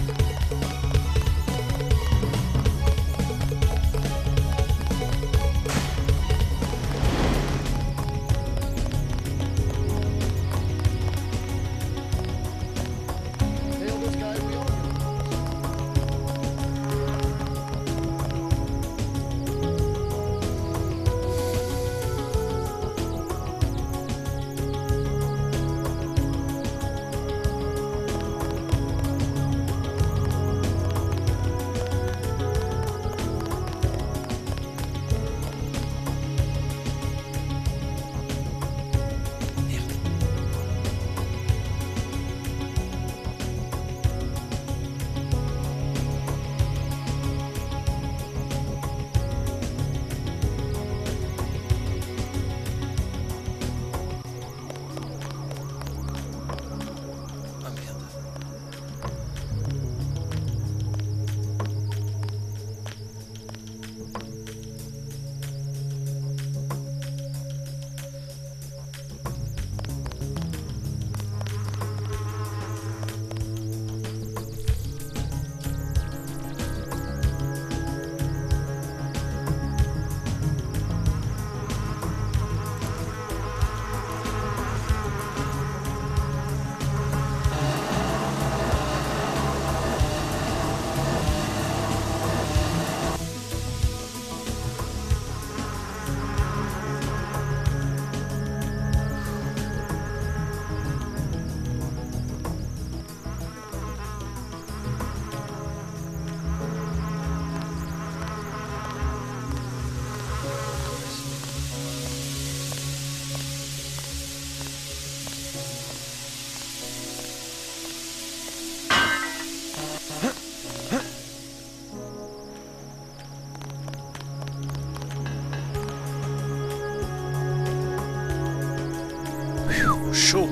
Chaud.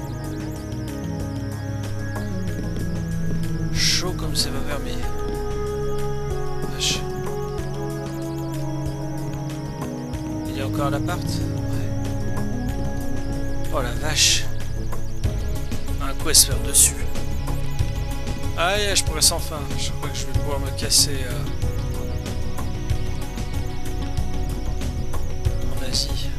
Chaud comme c'est pas permis. Vache. Il y a encore l'appart? Ouais. Oh la vache. Un coup à se faire dessus. Aïe, je progresse enfin. Je crois que je vais pouvoir me casser euh... en Asie.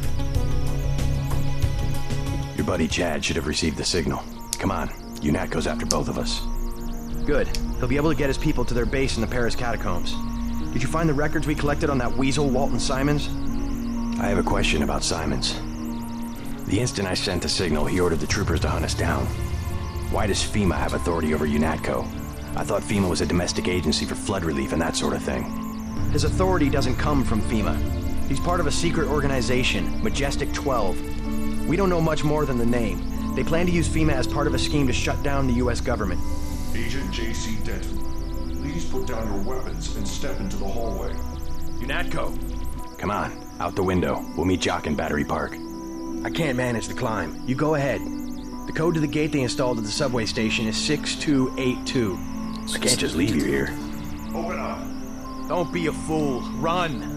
Your buddy Chad should have received the signal. Come on, U N A T goes after both of us. Good. He'll be able to get his people to their base in the Paris catacombs. Did you find the records we collected on that weasel, Walton Simons? I have a question about Simons. The instant I sent the signal, he ordered the troopers to hunt us down. Why does FEMA have authority over UNATCO? I thought FEMA was a domestic agency for flood relief and that sort of thing. His authority doesn't come from FEMA. He's part of a secret organization, Majestic twelve. We don't know much more than the name. They plan to use FEMA as part of a scheme to shut down the U S government. Agent J C Denton, please put down your weapons and step into the hallway. UNATCO. Come on, out the window. We'll meet Jock in Battery Park. I can't manage the climb. You go ahead. The code to the gate they installed at the subway station is six two eight two. I can't just leave you here. Open up. Don't be a fool. Run.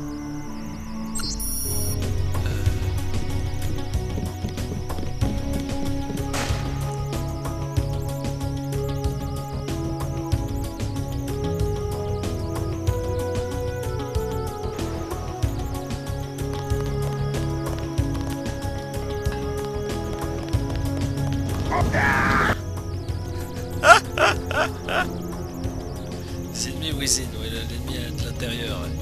C'est l'ennemi Wizin, ouais, l'ennemi de l'intérieur. Ouais.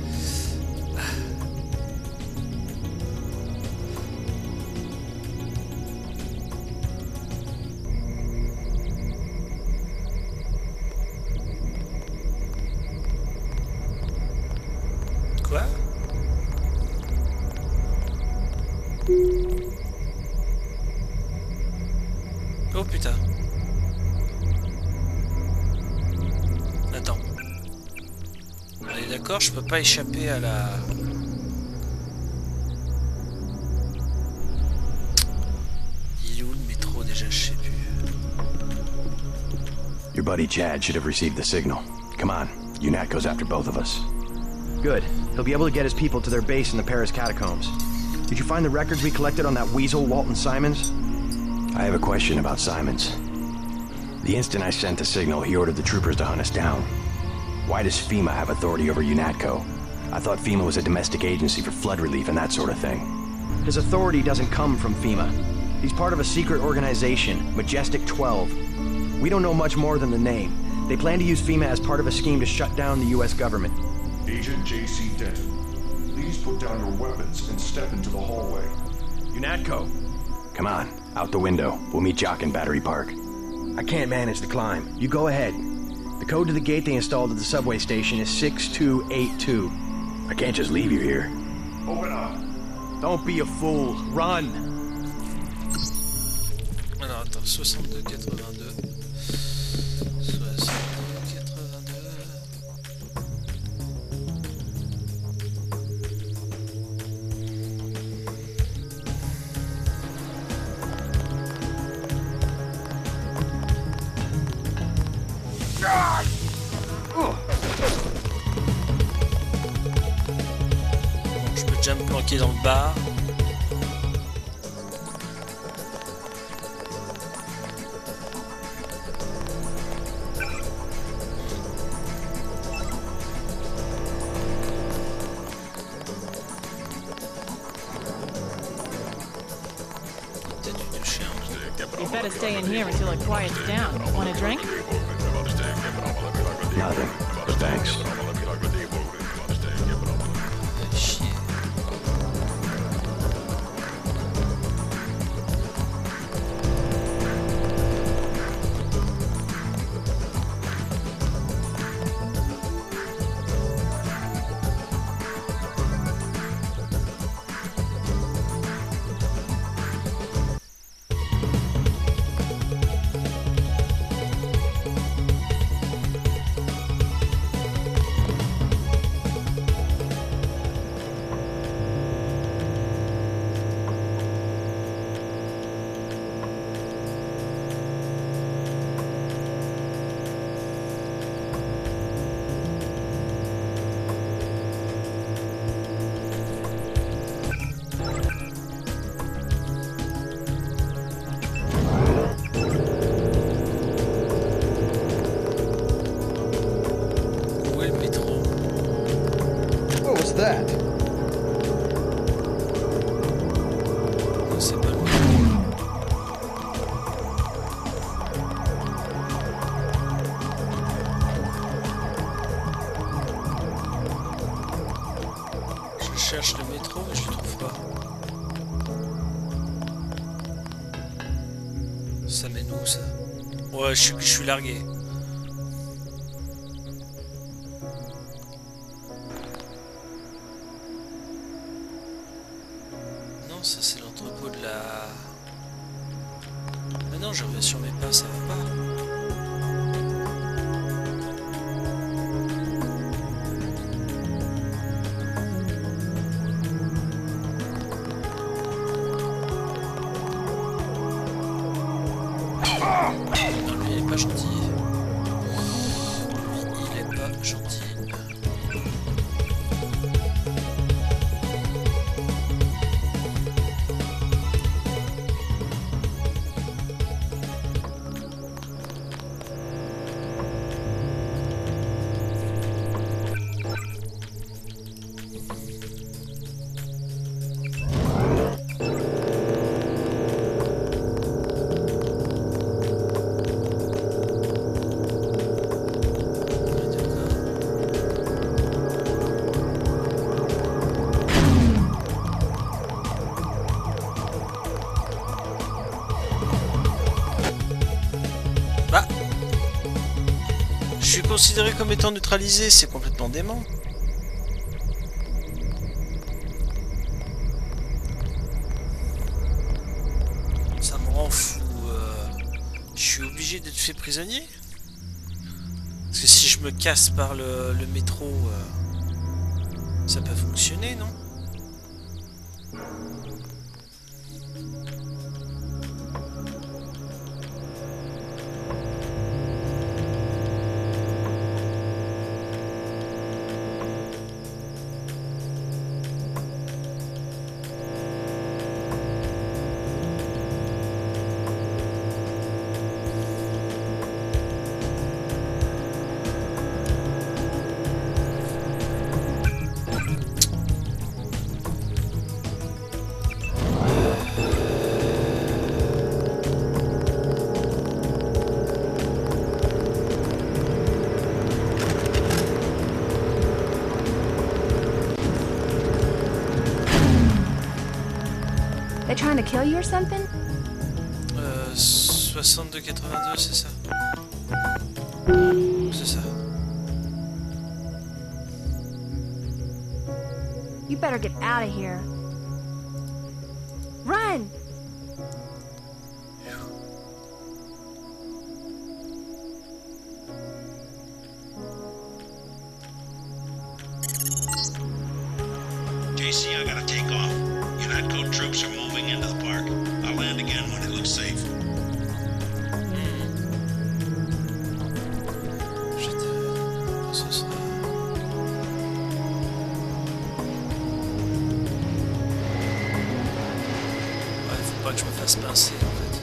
Quoi? putain. Attends. On est d'accord, je peux pas échapper à la... Il est où le métro déjà, je sais plus. Your buddy Chad should have received the signal. Come on, U N A T goes after both of us. Good. He'll be able to get his people to their base in the Paris catacombs. Did you find the records we collected on that weasel, Walton Simons? I have a question about Simons. The instant I sent the signal, he ordered the troopers to hunt us down. Why does FEMA have authority over U N A T C O? I thought FEMA was a domestic agency for flood relief and that sort of thing. His authority doesn't come from FEMA. He's part of a secret organization, Majestic twelve. We don't know much more than the name. They plan to use FEMA as part of a scheme to shut down the U S government. Agent J C Denton, please put down your weapons and step into the hallway. U N A T C O. Come on, out the window. We'll meet Jock in Battery Park. I can't manage the climb. You go ahead. The code to the gate they installed at the subway station is six two eight two. I can't just leave you here. Open up. Don't be a fool. Run. Alors attends, soixante-deux quatre-vingt-deux. soixante-deux quatre-vingt-deux. Bon, je peux déjà me planquer dans le bar. You better stay in here until it quiets down. Want a drink? Nothing. Thanks. Je cherche le métro mais je le trouve pas. Ça mène où ça? Ouais, je suis, je suis largué. Non, ça c'est l'entrepôt de la... Mais non, je reviens sur mes pas, ça va pas. Non, lui il est pas gentil. Lui il est pas gentil. Bah, je suis considéré comme étant neutralisé, c'est complètement dément. Ça me rend fou. Euh... obligé d'être fait prisonnier? Parce que si je me casse par le, le métro, euh, ça peut fonctionner, non? They trying to kill you or something? Euh, soixante-deux quatre-vingt-deux, c'est ça? C'est ça. You better get out of here. Run! J C, I gotta take off. UNATCO troops are moving into the park. I'll land again when it looks safe. Ouais, faut pas que je me fasse pincer en fait.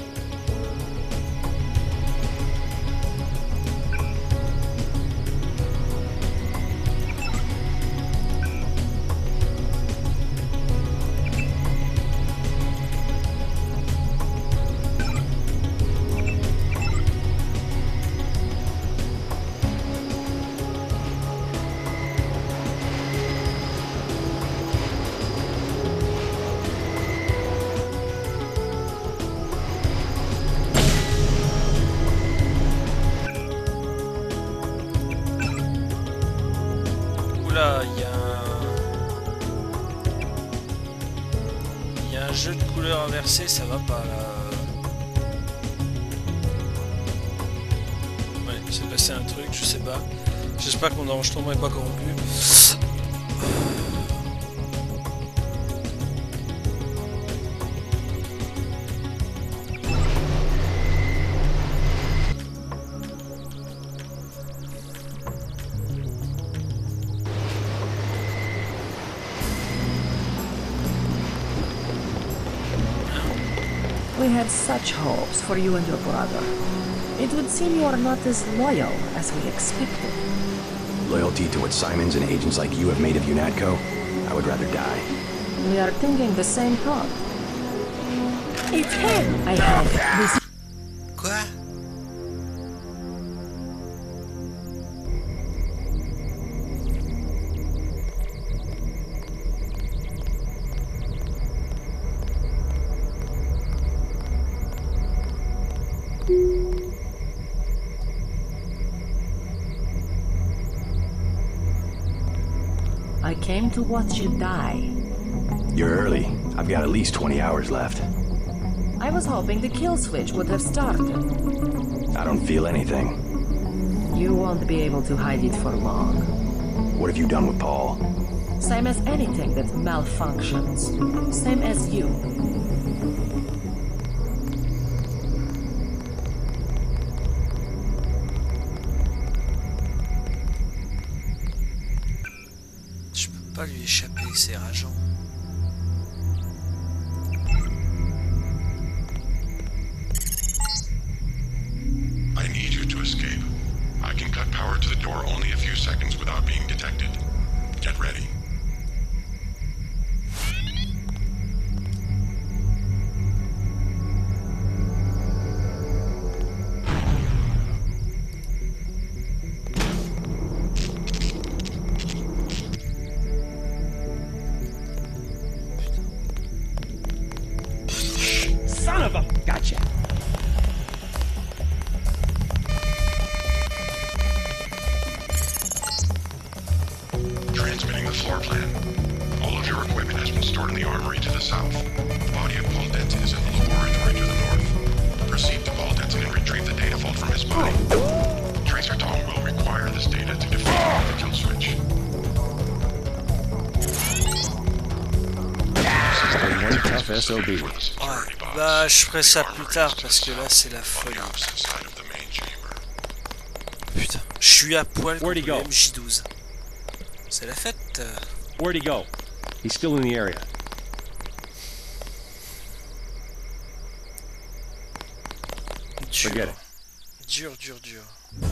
Oula, il y a un... Il y a un jeu de couleurs inversé, ça va pas là. Ouais, il s'est passé un truc, je sais pas. J'espère que mon enregistrement est pas corrompu. We had such hopes for you and your brother. It would seem you are not as loyal as we expected. Loyalty to what Simons and agents like you have made of UNATCO? I would rather die. We are thinking the same thought. It's him! I had this... Quoi? I came to watch you die. You're early. I've got at least twenty hours left. I was hoping the kill switch would have started. I don't feel anything. You won't be able to hide it for long. What have you done with Paul? Same as anything that malfunctions. Same as you. Je peux pas lui échapper, c'est rageant. I need you to escape. I can cut power to the door only a few seconds without being detected. Get ready. Son of a... Gotcha. Transmitting the floor plan. All of your equipment has been stored in the armory to the south. The body of Paul Denton is in the laboratory to the north. Proceed to Paul Denton and retrieve the data from his body. Tracer Tong will require this data to defeat the kill switch. One tough S O B. Ouais, bah je ferai ça plus tard parce que là c'est la folie. Putain, je suis à poil contre le M J douze. C'est la fête. euh. Where'd he go? He's still in the area. Dur. Forget it. Dur, dur, dur.